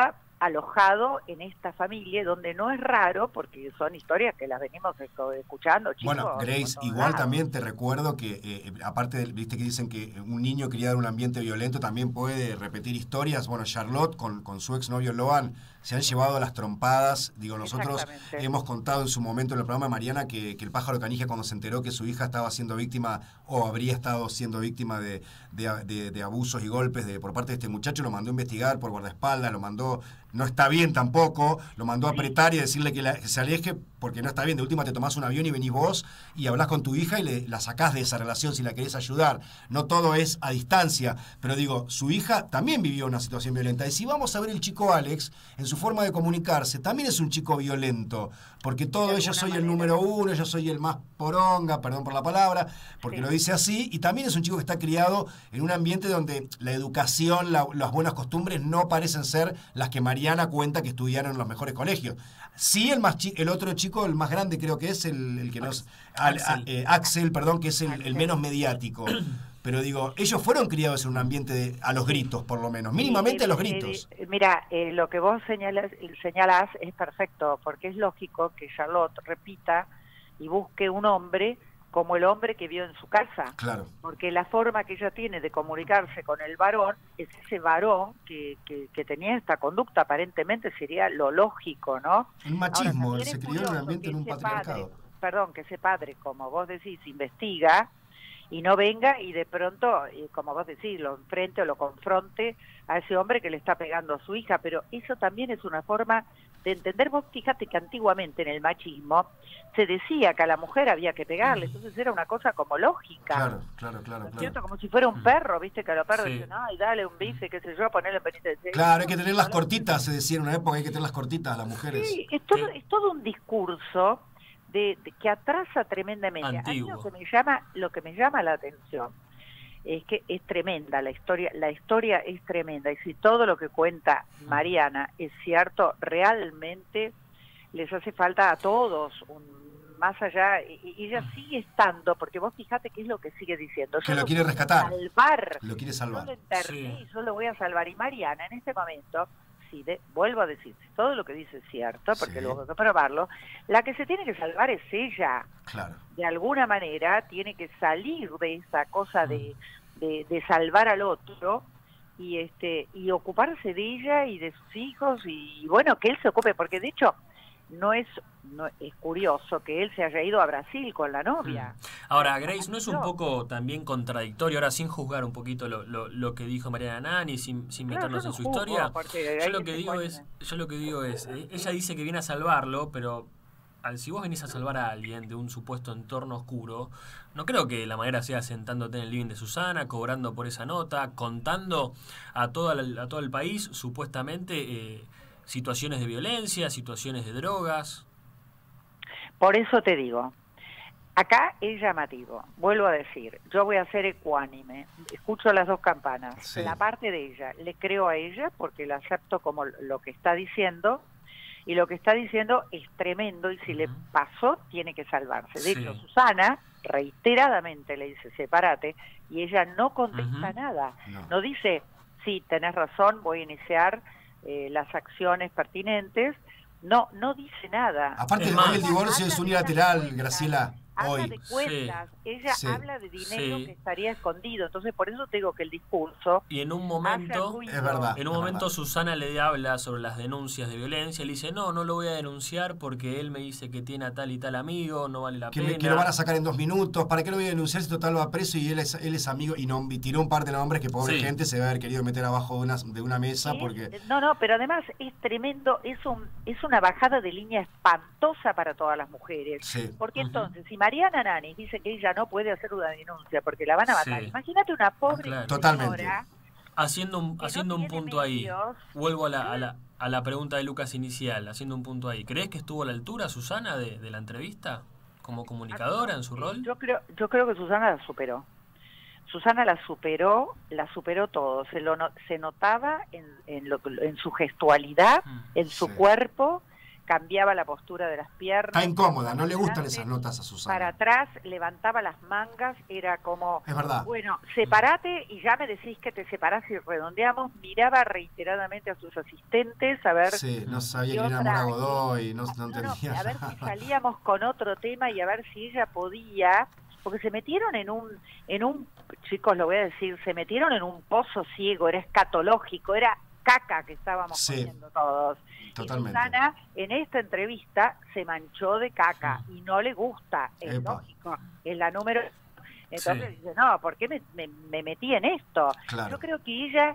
alojado en esta familia, donde no es raro, porque son historias que las venimos escuchando, chicos. Bueno, Grace, igual también te recuerdo que, eh, aparte, de, viste que dicen que un niño criado en un ambiente violento también puede repetir historias. Bueno, Charlotte con, con su exnovio Loan se han llevado a las trompadas. Digo, nosotros hemos contado en su momento en el programa de Mariana que, que el pájaro canija, cuando se enteró que su hija estaba siendo víctima o habría estado siendo víctima de, de, de, de abusos y golpes de, por parte de este muchacho, lo mandó a investigar por guardaespaldas, lo mandó... No está bien tampoco, lo mandó a apretar y a decirle que, la, que se aleje porque no está bien. De última te tomás un avión y venís vos y hablás con tu hija y le, la sacás de esa relación si la querés ayudar. No todo es a distancia, pero digo, su hija también vivió una situación violenta. Y si vamos a ver el chico Alex, en su forma de comunicarse, también es un chico violento, porque todo, yo soy el número uno, yo soy el más poronga, perdón por la palabra, porque sí. Lo dice así, y también es un chico que está criado en un ambiente donde la educación, la, las buenas costumbres no parecen ser las que María Mariana cuenta que estudiaron en los mejores colegios. Sí, el más chi el otro chico, el más grande creo que es el, el que nos... Al, a, eh, Axel, perdón, que es el, el menos mediático. Pero digo, ellos fueron criados en un ambiente de, a los gritos, por lo menos, mínimamente a los gritos. Eh, eh, mira, eh, lo que vos señalas, señalás es perfecto, porque es lógico que Charlotte repita y busque un hombre como el hombre que vio en su casa. Claro. Porque la forma que ella tiene de comunicarse con el varón es ese varón que, que, que tenía esta conducta, aparentemente sería lo lógico, ¿no? El machismo, ahora, se crió en un ambiente en un patriarcado. Padre, perdón, que ese padre, como vos decís, investiga y no venga y de pronto, como vos decís, lo enfrente o lo confronte a ese hombre que le está pegando a su hija, pero eso también es una forma de entender. Vos fíjate que antiguamente en el machismo se decía que a la mujer había que pegarle, entonces era una cosa como lógica. Claro, claro, claro. ¿No es cierto? Como si fuera un perro, viste, que a los perros sí. Dicen, ay, dale un bife, qué sé yo, ponerle en penitencia. Claro, hay que tener las cortitas, se decía en una época, hay que tener las cortitas a las mujeres. Sí, es todo, es todo un discurso de, de que atrasa tremendamente. Antiguo. A mí lo que me llama, lo que me llama la atención es que es tremenda la historia, la historia es tremenda, y si todo lo que cuenta Mariana es cierto, realmente les hace falta a todos un más allá, y, y ella sigue estando, porque vos fijate qué es lo que sigue diciendo. Que lo quiere rescatar. Salvar. Lo quiere salvar. Yo lo interné Sí. y yo lo voy a salvar. Y Mariana, en este momento, sí, de, vuelvo a decir, todo lo que dice es cierto, porque Sí. luego hay que probarlo, la que se tiene que salvar es ella. Claro. De alguna manera tiene que salir de esa cosa de, de, de salvar al otro y este y ocuparse de ella y de sus hijos y, y bueno, que él se ocupe, porque de hecho no es no es curioso que él se haya ido a Brasil con la novia. Ahora, Grace, ¿no es un poco también contradictorio, ahora sin juzgar un poquito lo, lo, lo que dijo Mariana Nani, sin, sin Claro, meternos yo en no su juzgo, historia? porque Yo hay lo que que se digo pone- es, yo lo que digo es, eh, ella dice que viene a salvarlo, pero al si vos venís a salvar a alguien de un supuesto entorno oscuro, no creo que la manera sea sentándote en el living de Susana, cobrando por esa nota, contando a toda la- a todo el país supuestamente eh, situaciones de violencia, situaciones de drogas. Por eso te digo, acá es llamativo, vuelvo a decir, yo voy a ser ecuánime, escucho las dos campanas, Sí. la parte de ella, le creo a ella porque la acepto como lo que está diciendo, y lo que está diciendo es tremendo, y si le pasó, tiene que salvarse. De Sí. hecho, Susana reiteradamente le dice, sepárate, y ella no contesta Ujú. nada, No. no dice, sí, tenés razón, voy a iniciar eh, las acciones pertinentes, no, no dice nada. Aparte, Es hoy más, el divorcio Habla es de unilateral, cuentas, Graciela. Habla Hoy. de cuentas, ella Sí. habla de dinero Sí. que estaría escondido, entonces por eso te digo que el discurso Y en un hace momento... ruido. Es verdad. En un es momento verdad. Susana le habla sobre las denuncias de violencia, le dice, no, no lo voy a denunciar porque él me dice que tiene a tal y tal amigo, no vale la Que, pena. me- que lo van a sacar en dos minutos. ¿Para qué lo voy a denunciar si total va preso y él es, él es amigo? Y, no, y tiró un par de nombres que pobre Sí. gente se debe haber querido meter abajo de una, de una mesa Sí, porque... No, no, pero además es tremendo, es, un, es una bajada de línea espantosa para todas las mujeres. Sí. Porque Ujú. entonces, si Mariana Nani dice que ella no puede hacer una denuncia porque la van a matar, Sí. imagínate una pobre claro. Totalmente. señora. Haciendo un, que no haciendo un tiene punto ahí, medios. vuelvo a la, a, la, a la pregunta de Lucas inicial, haciendo un punto ahí. ¿Crees que estuvo a la altura Susana de, de la entrevista como comunicadora en su rol? Yo creo, yo creo que Susana la superó. Susana la superó, la superó todo. Se lo no- se notaba en, en, lo, en su gestualidad, Mm, en su sí. cuerpo, cambiaba la postura de las piernas. Está incómoda, no le gustan esas notas a Susana. Para atrás, levantaba las mangas, era como... Es verdad. Bueno, separate y ya me decís que te separás y redondeamos. Miraba reiteradamente a sus asistentes a ver... Sí, no sabía quién otra... era Mora Godoy, no, no No, entendía no, a ver nada. si salíamos con otro tema y a ver si ella podía... Porque se metieron en un, en un, chicos, lo voy a decir, se metieron en un pozo ciego, era escatológico, era caca que estábamos Sí, comiendo todos. totalmente. Y Susana, en esta entrevista, se manchó de caca y no le gusta, es Epa. lógico, es la número... Entonces Sí. dice, no, ¿por qué me, me, me metí en esto? Claro. Yo creo que ella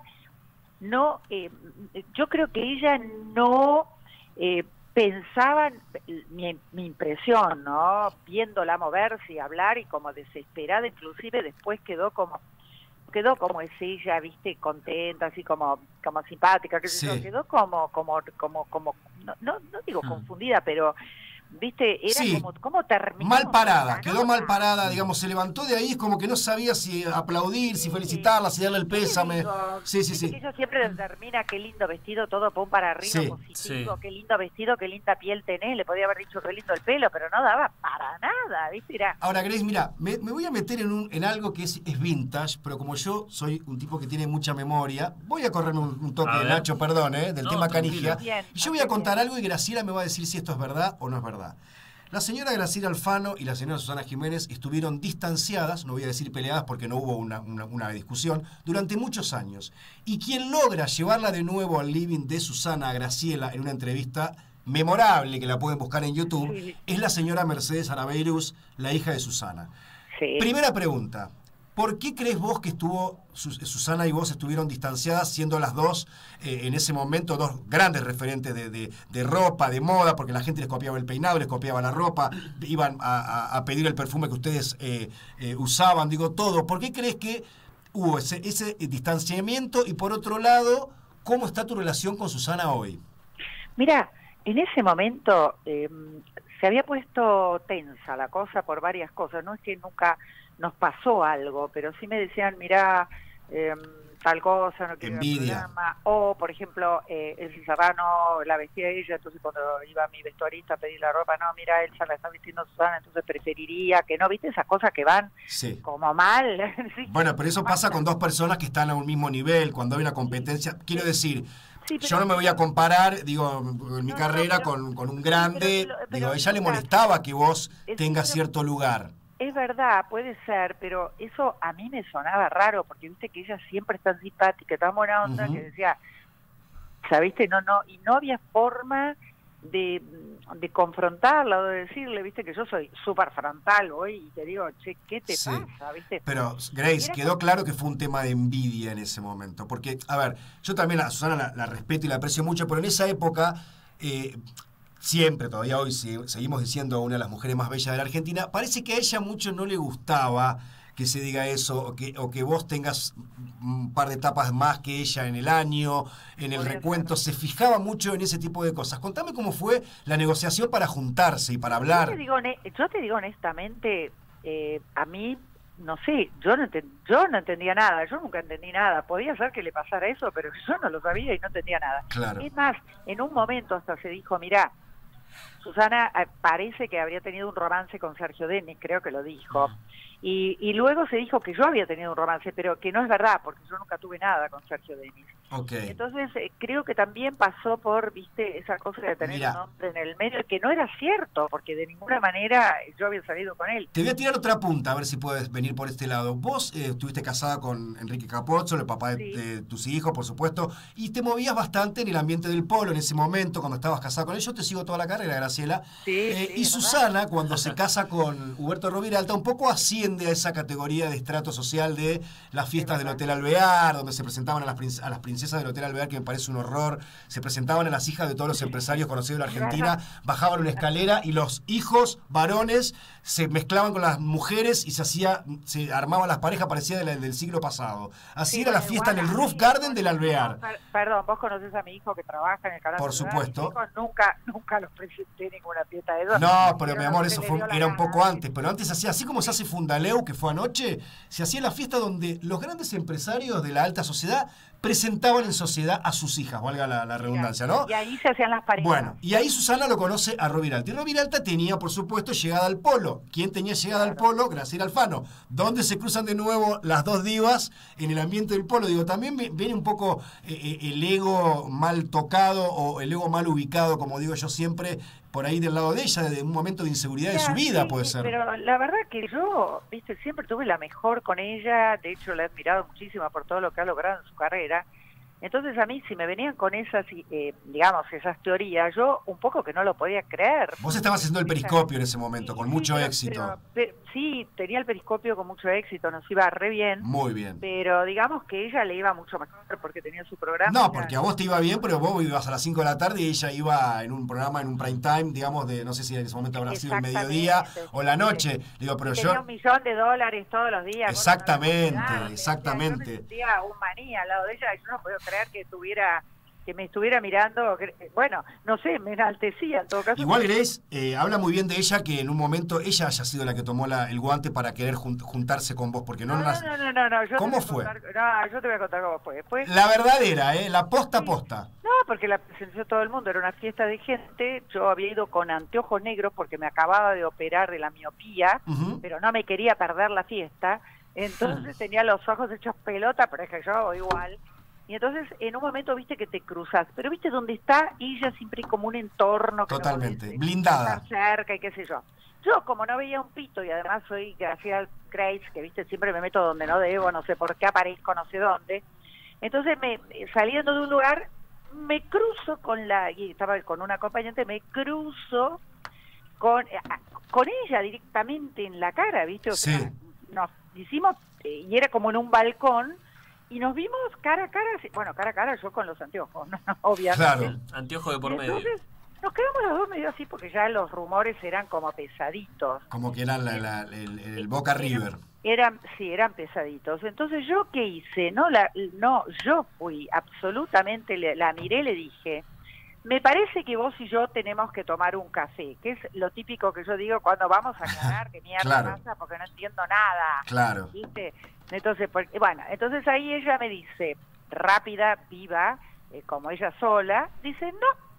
no, eh, yo creo que ella no... Eh, pensaban, mi, mi impresión, ¿no? Viéndola moverse y hablar y como desesperada, inclusive después quedó como, quedó como es ella, viste, contenta, así como, como simpática, que Sí. quedó como, como, como, como, no, no, no digo Hmm. confundida, pero viste, era Sí. como, como terminó. Mal parada, la quedó nota. mal parada, digamos, se levantó de ahí, es como que no sabía si aplaudir, si felicitarla, si darle el pésame. Digo, Sí, sí, viste sí. que ella siempre termina, qué lindo vestido, todo pum para arriba, Sí. positivo, Sí. qué lindo vestido, qué linda piel tenés, le podía haber dicho qué lindo el pelo, pero no daba para nada, viste, era... Ahora, Grace, mira, me, me voy a meter en, un, en algo que es, es vintage, pero como yo soy un tipo que tiene mucha memoria, voy a correrme un, un toque, A ver. Nacho, perdón, ¿eh? del No, tema tranquilo. Canigia. Bien, Y yo voy a ok, contar bien. algo y Graciela me va a decir si esto es verdad o no es verdad. La señora Graciela Alfano y la señora Susana Jiménez estuvieron distanciadas, no voy a decir peleadas porque no hubo una, una, una discusión, durante muchos años. Y quien logra llevarla de nuevo al living de Susana a Graciela en una entrevista memorable, que la pueden buscar en YouTube, Sí. es la señora Mercedes Arabeirus, la hija de Susana. Sí. Primera pregunta, ¿por qué crees vos que estuvo Sus- Susana y vos estuvieron distanciadas, siendo las dos eh, en ese momento dos grandes referentes de, de- de ropa, de moda, porque la gente les copiaba el peinado, les copiaba la ropa, iban a, a- a pedir el perfume que ustedes eh, eh, usaban, digo, todo? ¿Por qué crees que hubo ese, ese distanciamiento? Y por otro lado, ¿cómo está tu relación con Susana hoy? Mira, en ese momento eh, se había puesto tensa la cosa por varias cosas, no es que nunca nos pasó algo, pero sí me decían, mira, eh, tal cosa, no quiero ir al Envidia. programa, o por ejemplo, eh, el Serrano la vestía ella, entonces cuando iba mi vestuarista a pedir la ropa, no, mira, él ya la está vistiendo Susana, entonces preferiría que no, viste esas cosas que van Sí. como mal. Sí, Bueno, pero eso pasa con dos personas que están a un mismo nivel, cuando hay una competencia. Quiero decir, Sí, pero- yo no me voy a comparar, digo, en mi No, carrera no, pero- con, con un grande. pero- pero- digo, a ella le escucha, molestaba que vos es- tengas pero- cierto lugar. Es verdad, puede ser, pero eso a mí me sonaba raro, porque viste que ella siempre es tan simpática, tan buena onda, Ujú. que decía, ¿sabiste? No, no, y no había forma de, de confrontarla o de decirle, viste, que yo soy súper frontal hoy y te digo, che, ¿qué te Sí. pasa? ¿Viste? Pero, Grace, Era quedó como- claro que fue un tema de envidia en ese momento. Porque, a ver, yo también a Susana la, la respeto y la aprecio mucho, pero en esa época, eh, siempre, todavía hoy se- seguimos diciendo una de las mujeres más bellas de la Argentina, parece que a ella mucho no le gustaba que se diga eso, o que, o que vos tengas un par de etapas más que ella en el año, en el Podría recuento, se fijaba mucho en ese tipo de cosas. Contame cómo fue la negociación para juntarse y para Yo hablar. te digo, hone- yo te digo honestamente, eh, a mí, no sé, yo no, enten- yo no entendía nada, yo nunca entendí nada. Podía ser que le pasara eso, pero yo no lo sabía y no entendía nada. Claro. Es más, en un momento hasta se dijo, mirá, Susana eh, parece que habría tenido un romance con Sergio Denis, creo que lo dijo. Y, y luego se dijo que yo había tenido un romance, pero que no es verdad, porque yo nunca tuve nada con Sergio Denis. Ok. Entonces, eh, creo que también pasó por, viste, esa cosa de tener Mirá. un hombre en el medio, que no era cierto, porque de ninguna manera yo había salido con él. Te voy a tirar otra punta, a ver si puedes venir por este lado. Vos eh, estuviste casada con Enrique Capozzo, el papá de, Sí. de tus hijos, por supuesto, y te movías bastante en el ambiente del polo en ese momento, cuando estabas casada con él. Yo te sigo toda la carrera, Graciela. Sí, Eh, sí, y es Susana, cuando se casa con Huberto Roviralta, un poco asciende a esa categoría de estrato social de las fiestas del Hotel Alvear, donde se presentaban a las, princ- a las princesas del Hotel Alvear, que me parece un horror. Se presentaban a las hijas de todos los empresarios conocidos de la Argentina, bajaban una escalera y los hijos varones se mezclaban con las mujeres y se hacía, se armaban las parejas, parecía de la- del siglo pasado. Así Sí, era la bueno, fiesta en igual el a Roof mí, Garden vos- del Alvear. per- Perdón, vos conocés a mi hijo que trabaja en el canal. Por Nacional. supuesto. Mis hijos nunca, nunca los presenté en ninguna fiesta de esos. No, pero Hicieron mi lo amor, que eso les fue, dio la era un gana. poco antes, pero antes hacía, así como se hace Fundaleu, que fue anoche, se hacía la fiesta donde los grandes empresarios de la alta sociedad presentaban en sociedad a sus hijas, valga la, la redundancia, ¿no? Y ahí se hacían las parejas. Bueno, y ahí Susana lo conoce a Roviralta. Y Roviralta tenía, por supuesto, llegada al polo. ¿Quién tenía llegada claro. al polo? Graciela Alfano. ¿Dónde se cruzan de nuevo las dos divas? En el ambiente del polo. Digo, también viene un poco eh, el ego mal tocado o el ego mal ubicado, como digo yo siempre, por ahí del lado de ella, de un momento de inseguridad ya, de su vida, sí, puede ser. Pero la verdad que yo, viste, siempre tuve la mejor con ella, de hecho la he admirado muchísimo por todo lo que ha logrado en su carrera. Entonces a mí, si me venían con esas, eh, digamos, esas teorías, yo un poco que no lo podía creer. Vos estabas haciendo el periscopio en ese momento, con sí, mucho pero, éxito. Pero, pero, sí, tenía el periscopio con mucho éxito, nos iba re bien. Muy bien. Pero digamos que ella le iba mucho mejor porque tenía su programa. No, porque a vos te iba bien, pero vos ibas a las cinco de la tarde y ella iba en un programa, en un prime time, digamos, de no sé si en ese momento habrá sido el mediodía o la noche. Digo, pero tenía yo... un millón de dólares todos los días. Exactamente, bueno, no exactamente. Yo me sentía un maní al lado de ella y yo no podía creer que tuviera que me estuviera mirando, bueno, no sé, me enaltecía en todo caso. Igual Grace eh, habla muy bien de ella, que en un momento ella haya sido la que tomó la, el guante para querer jun, juntarse con vos, porque no... No, las... no, no, no, no, yo ¿Cómo fue? Contar, no, yo te voy a contar cómo fue. Después, la verdadera, ¿eh? La posta sí. posta. No, porque la presenció todo el mundo, era una fiesta de gente, yo había ido con anteojos negros porque me acababa de operar de la miopía, uh-huh. pero no me quería perder la fiesta, entonces uh-huh. tenía los ojos hechos pelota, pero es que yo igual... Y entonces, en un momento, viste que te cruzas, pero viste dónde está ella siempre como un entorno. Que totalmente, no blindada. Estar cerca y qué sé yo. Yo, como no veía un pito, y además soy Graciela Grace, que viste, siempre me meto donde no debo, no sé por qué aparezco, no sé dónde. Entonces, me saliendo de un lugar, me cruzo con la, y estaba con una acompañante, me cruzo con, con ella directamente en la cara, viste. O sí. sea, nos hicimos, y era como en un balcón, y nos vimos cara a cara, bueno, cara a cara yo con los anteojos, ¿no? Obviamente. Claro. Anteojo de por y entonces, medio. Nos quedamos los dos medio así porque ya los rumores eran como pesaditos. Como que eran la, la, el, el Boca River. Eran, sí, eran pesaditos. Entonces, ¿yo qué hice? No, la, no yo fui absolutamente, la, la miré y le dije, me parece que vos y yo tenemos que tomar un café, que es lo típico que yo digo cuando vamos a aclarar que mierda claro. pasa porque no entiendo nada. Claro. ¿Viste? Entonces, porque, bueno, entonces ahí ella me dice, rápida, viva, eh, como ella sola, dice,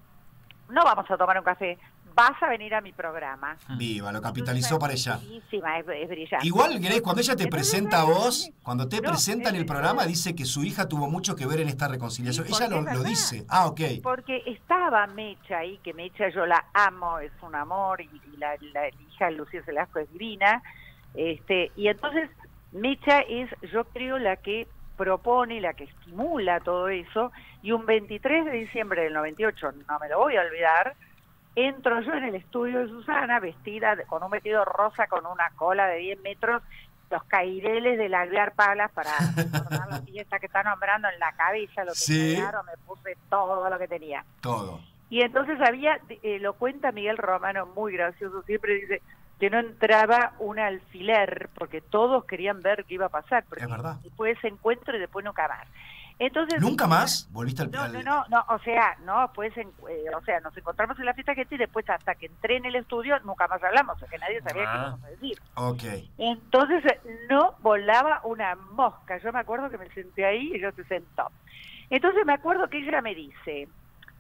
no, no vamos a tomar un café, vas a venir a mi programa. Viva, lo capitalizó entonces, para ella. Bellísima, es, es brillante. Igual, Grace, cuando ella te entonces, presenta a vos, cuando te no, presenta en el programa, dice que su hija tuvo mucho que ver en esta reconciliación. Sí, ella lo, lo dice. Ah, ok. Porque estaba Mecha ahí, que Mecha yo la amo, es un amor, y, y la, la hija de Lucía Velasco es divina. Este, y entonces... Mecha es, yo creo, la que propone, la que estimula todo eso, y un veintitrés de diciembre del noventa y ocho, no me lo voy a olvidar, entro yo en el estudio de Susana, vestida de, con un vestido rosa, con una cola de diez metros, los caireles del Alvear Palas para recordar la fiesta que está nombrando en la cabeza, lo que sí. quedaron, me puse todo lo que tenía. Todo. Y entonces había, eh, lo cuenta Miguel Romano, muy gracioso, siempre dice... que no entraba un alfiler, porque todos querían ver qué iba a pasar. Porque es verdad. Después ese encuentro y después nunca más. Entonces, ¿Nunca más? ¿Volviste al no, al... no, no, no, o sea, no, pues, en, eh, o sea, nos encontramos en la fiesta que y después hasta que entré en el estudio nunca más hablamos, o sea, que nadie sabía ah. qué íbamos a decir. Ok. Entonces no volaba una mosca. Yo me acuerdo que me senté ahí y ella se sentó. Entonces me acuerdo que ella me dice,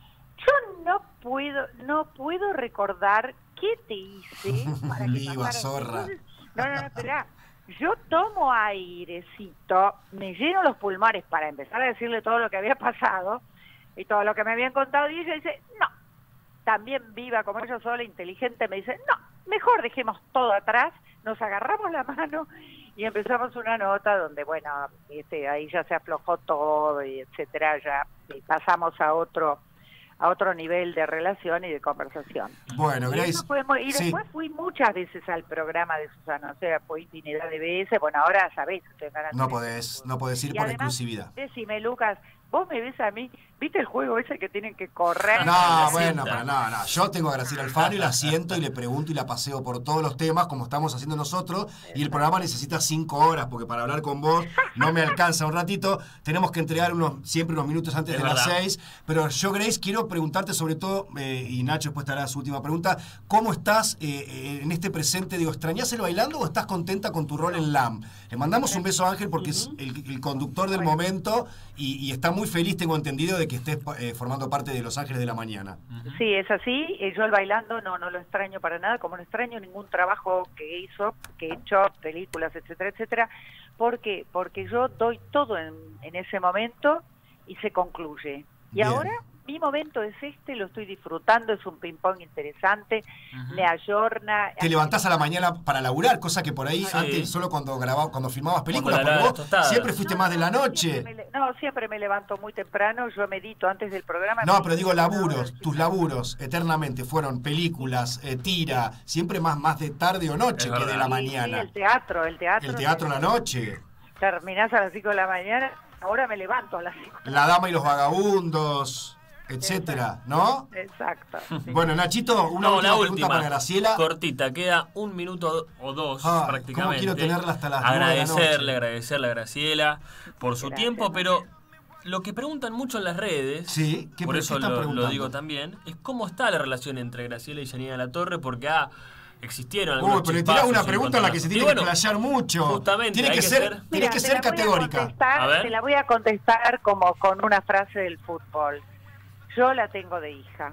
yo no puedo, no puedo recordar qué te hice para que Viva zorra. Entonces, no, no, no, espera. Yo tomo airecito, me lleno los pulmones para empezar a decirle todo lo que había pasado y todo lo que me habían contado, y ella dice, no, también viva como yo sola, inteligente, me dice, no, mejor dejemos todo atrás, nos agarramos la mano y empezamos una nota donde, bueno, este, ahí ya se aflojó todo y etcétera, ya y pasamos a otro a otro nivel de relación y de conversación. Bueno, Grace. Y, fue muy, y sí. después fui muchas veces al programa de Susana, o sea, fui infinidad de veces, bueno, ahora sabés. No podés, no podés ir y por además, exclusividad. Decime, Lucas, vos me ves a mí, ¿Viste el juego ese que tienen que correr? No, bueno, para nada, no. Yo tengo a Graciela Alfano y la siento y le pregunto y la paseo por todos los temas, como estamos haciendo nosotros, y el programa necesita cinco horas, porque para hablar con vos no me alcanza un ratito. Tenemos que entregar unos siempre unos minutos antes Es de las verdad. seis. Pero yo, Grace, quiero preguntarte sobre todo, eh, y Nacho después te hará su última pregunta, ¿cómo estás eh, en este presente? Digo, ¿extrañás el bailando o estás contenta con tu rol en L A M? Le mandamos un beso a Ángel porque es el, el conductor del Bueno. momento y, y está muy feliz, tengo entendido, de que estés eh, formando parte de Los Ángeles de la Mañana. Sí, es así. Eh, Yo el bailando no, no lo extraño para nada, como no extraño ningún trabajo que hizo, que he hecho, películas, etcétera, etcétera. ¿Por qué? Porque yo doy todo en, en ese momento y se concluye. Y Bien. ahora mi momento es este, lo estoy disfrutando, es un ping-pong interesante, me ayorna. Te levantás a la mañana para laburar, cosa que por ahí Sí. antes solo cuando grababa, cuando filmabas películas, Cuando la- porque las vos tostadas. siempre fuiste más de la noche. Siempre me le- no, siempre me levanto muy temprano, yo medito antes del programa. No, medito pero digo una hora laburos, al tus final. laburos eternamente fueron películas, eh, tira, siempre más, más de tarde o noche Es que de verdad. la Sí, mañana. sí, el teatro, el teatro. El teatro a la noche, Terminás a las cinco de la mañana, ahora me levanto a las cinco. La Dama y los Vagabundos, etcétera, ¿no? Exacto. sí. Bueno, Nachito, una No, última la pregunta última. para Graciela. Cortita, queda un minuto o dos Ah, cómo prácticamente. quiero tenerla hasta las nueve de la Agradecerle, noche. agradecerle a Graciela por su Gracias, tiempo, Nacho. pero lo que preguntan mucho en las redes, Sí, ¿qué por pre- eso qué están lo, lo preguntando? digo también, es cómo está la relación entre Graciela y Janina Latorre, porque ah, existieron Uy, algunos pero le chispazos tirás una y pregunta en la que se tiene encontronazos. que Y bueno, explayar mucho. justamente, tiene hay que que ser, ser- tiene Mira, que te ser la voy a categórica. contestar- A ver. Te la voy a contestar como con una frase del fútbol. Yo la tengo de hija.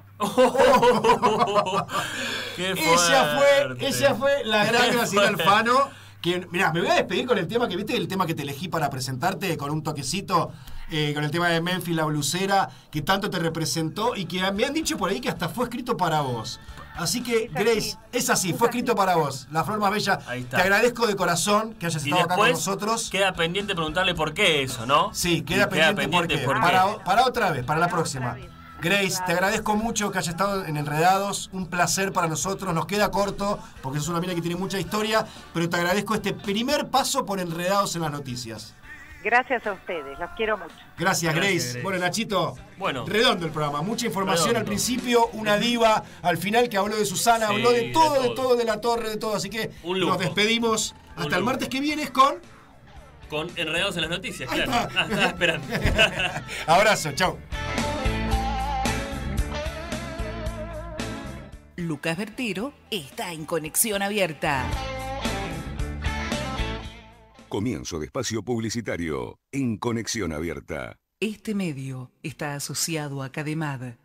Qué Ella fuerte. fue, ella fue la gran Qué Graciela fuerte. Alfano. Que, mirá, me voy a despedir con el tema que viste, el tema que te elegí para presentarte, con un toquecito, eh, con el tema de Memphis, la blusera, que tanto te representó y que me han dicho por ahí que hasta fue escrito para vos. Así que, Es Grace, así. es así, Es fue así. escrito para vos. La flor más bella. Ahí está. Te agradezco de corazón que hayas Y estado acá con después nosotros. queda pendiente preguntarle por qué eso, ¿no? Sí, queda Y pendiente, porque por qué. para, para otra vez, para la Para próxima. otra vez. Grace, te Claro. agradezco mucho que hayas estado en Enredados, un placer para nosotros, nos queda corto porque sos una mina que tiene mucha historia, pero te agradezco este primer paso por Enredados en las noticias. Gracias a ustedes, los quiero mucho. Gracias, Gracias, Grace. Grace. Bueno, Nachito, Bueno. redondo el programa, mucha información Redondo. al principio, una diva al final que habló de Susana, Sí, habló de de todo, de todo. todo, de la torre, de todo, así que Un lujo. nos despedimos Un hasta el lujo. martes que viene con... Con Enredados en las Noticias, Ahí claro. está. Ah, estaba esperando. Abrazo, chau. Lucas Bertero está en Conexión Abierta. Comienzo de espacio publicitario en Conexión Abierta. Este medio está asociado a Cademad,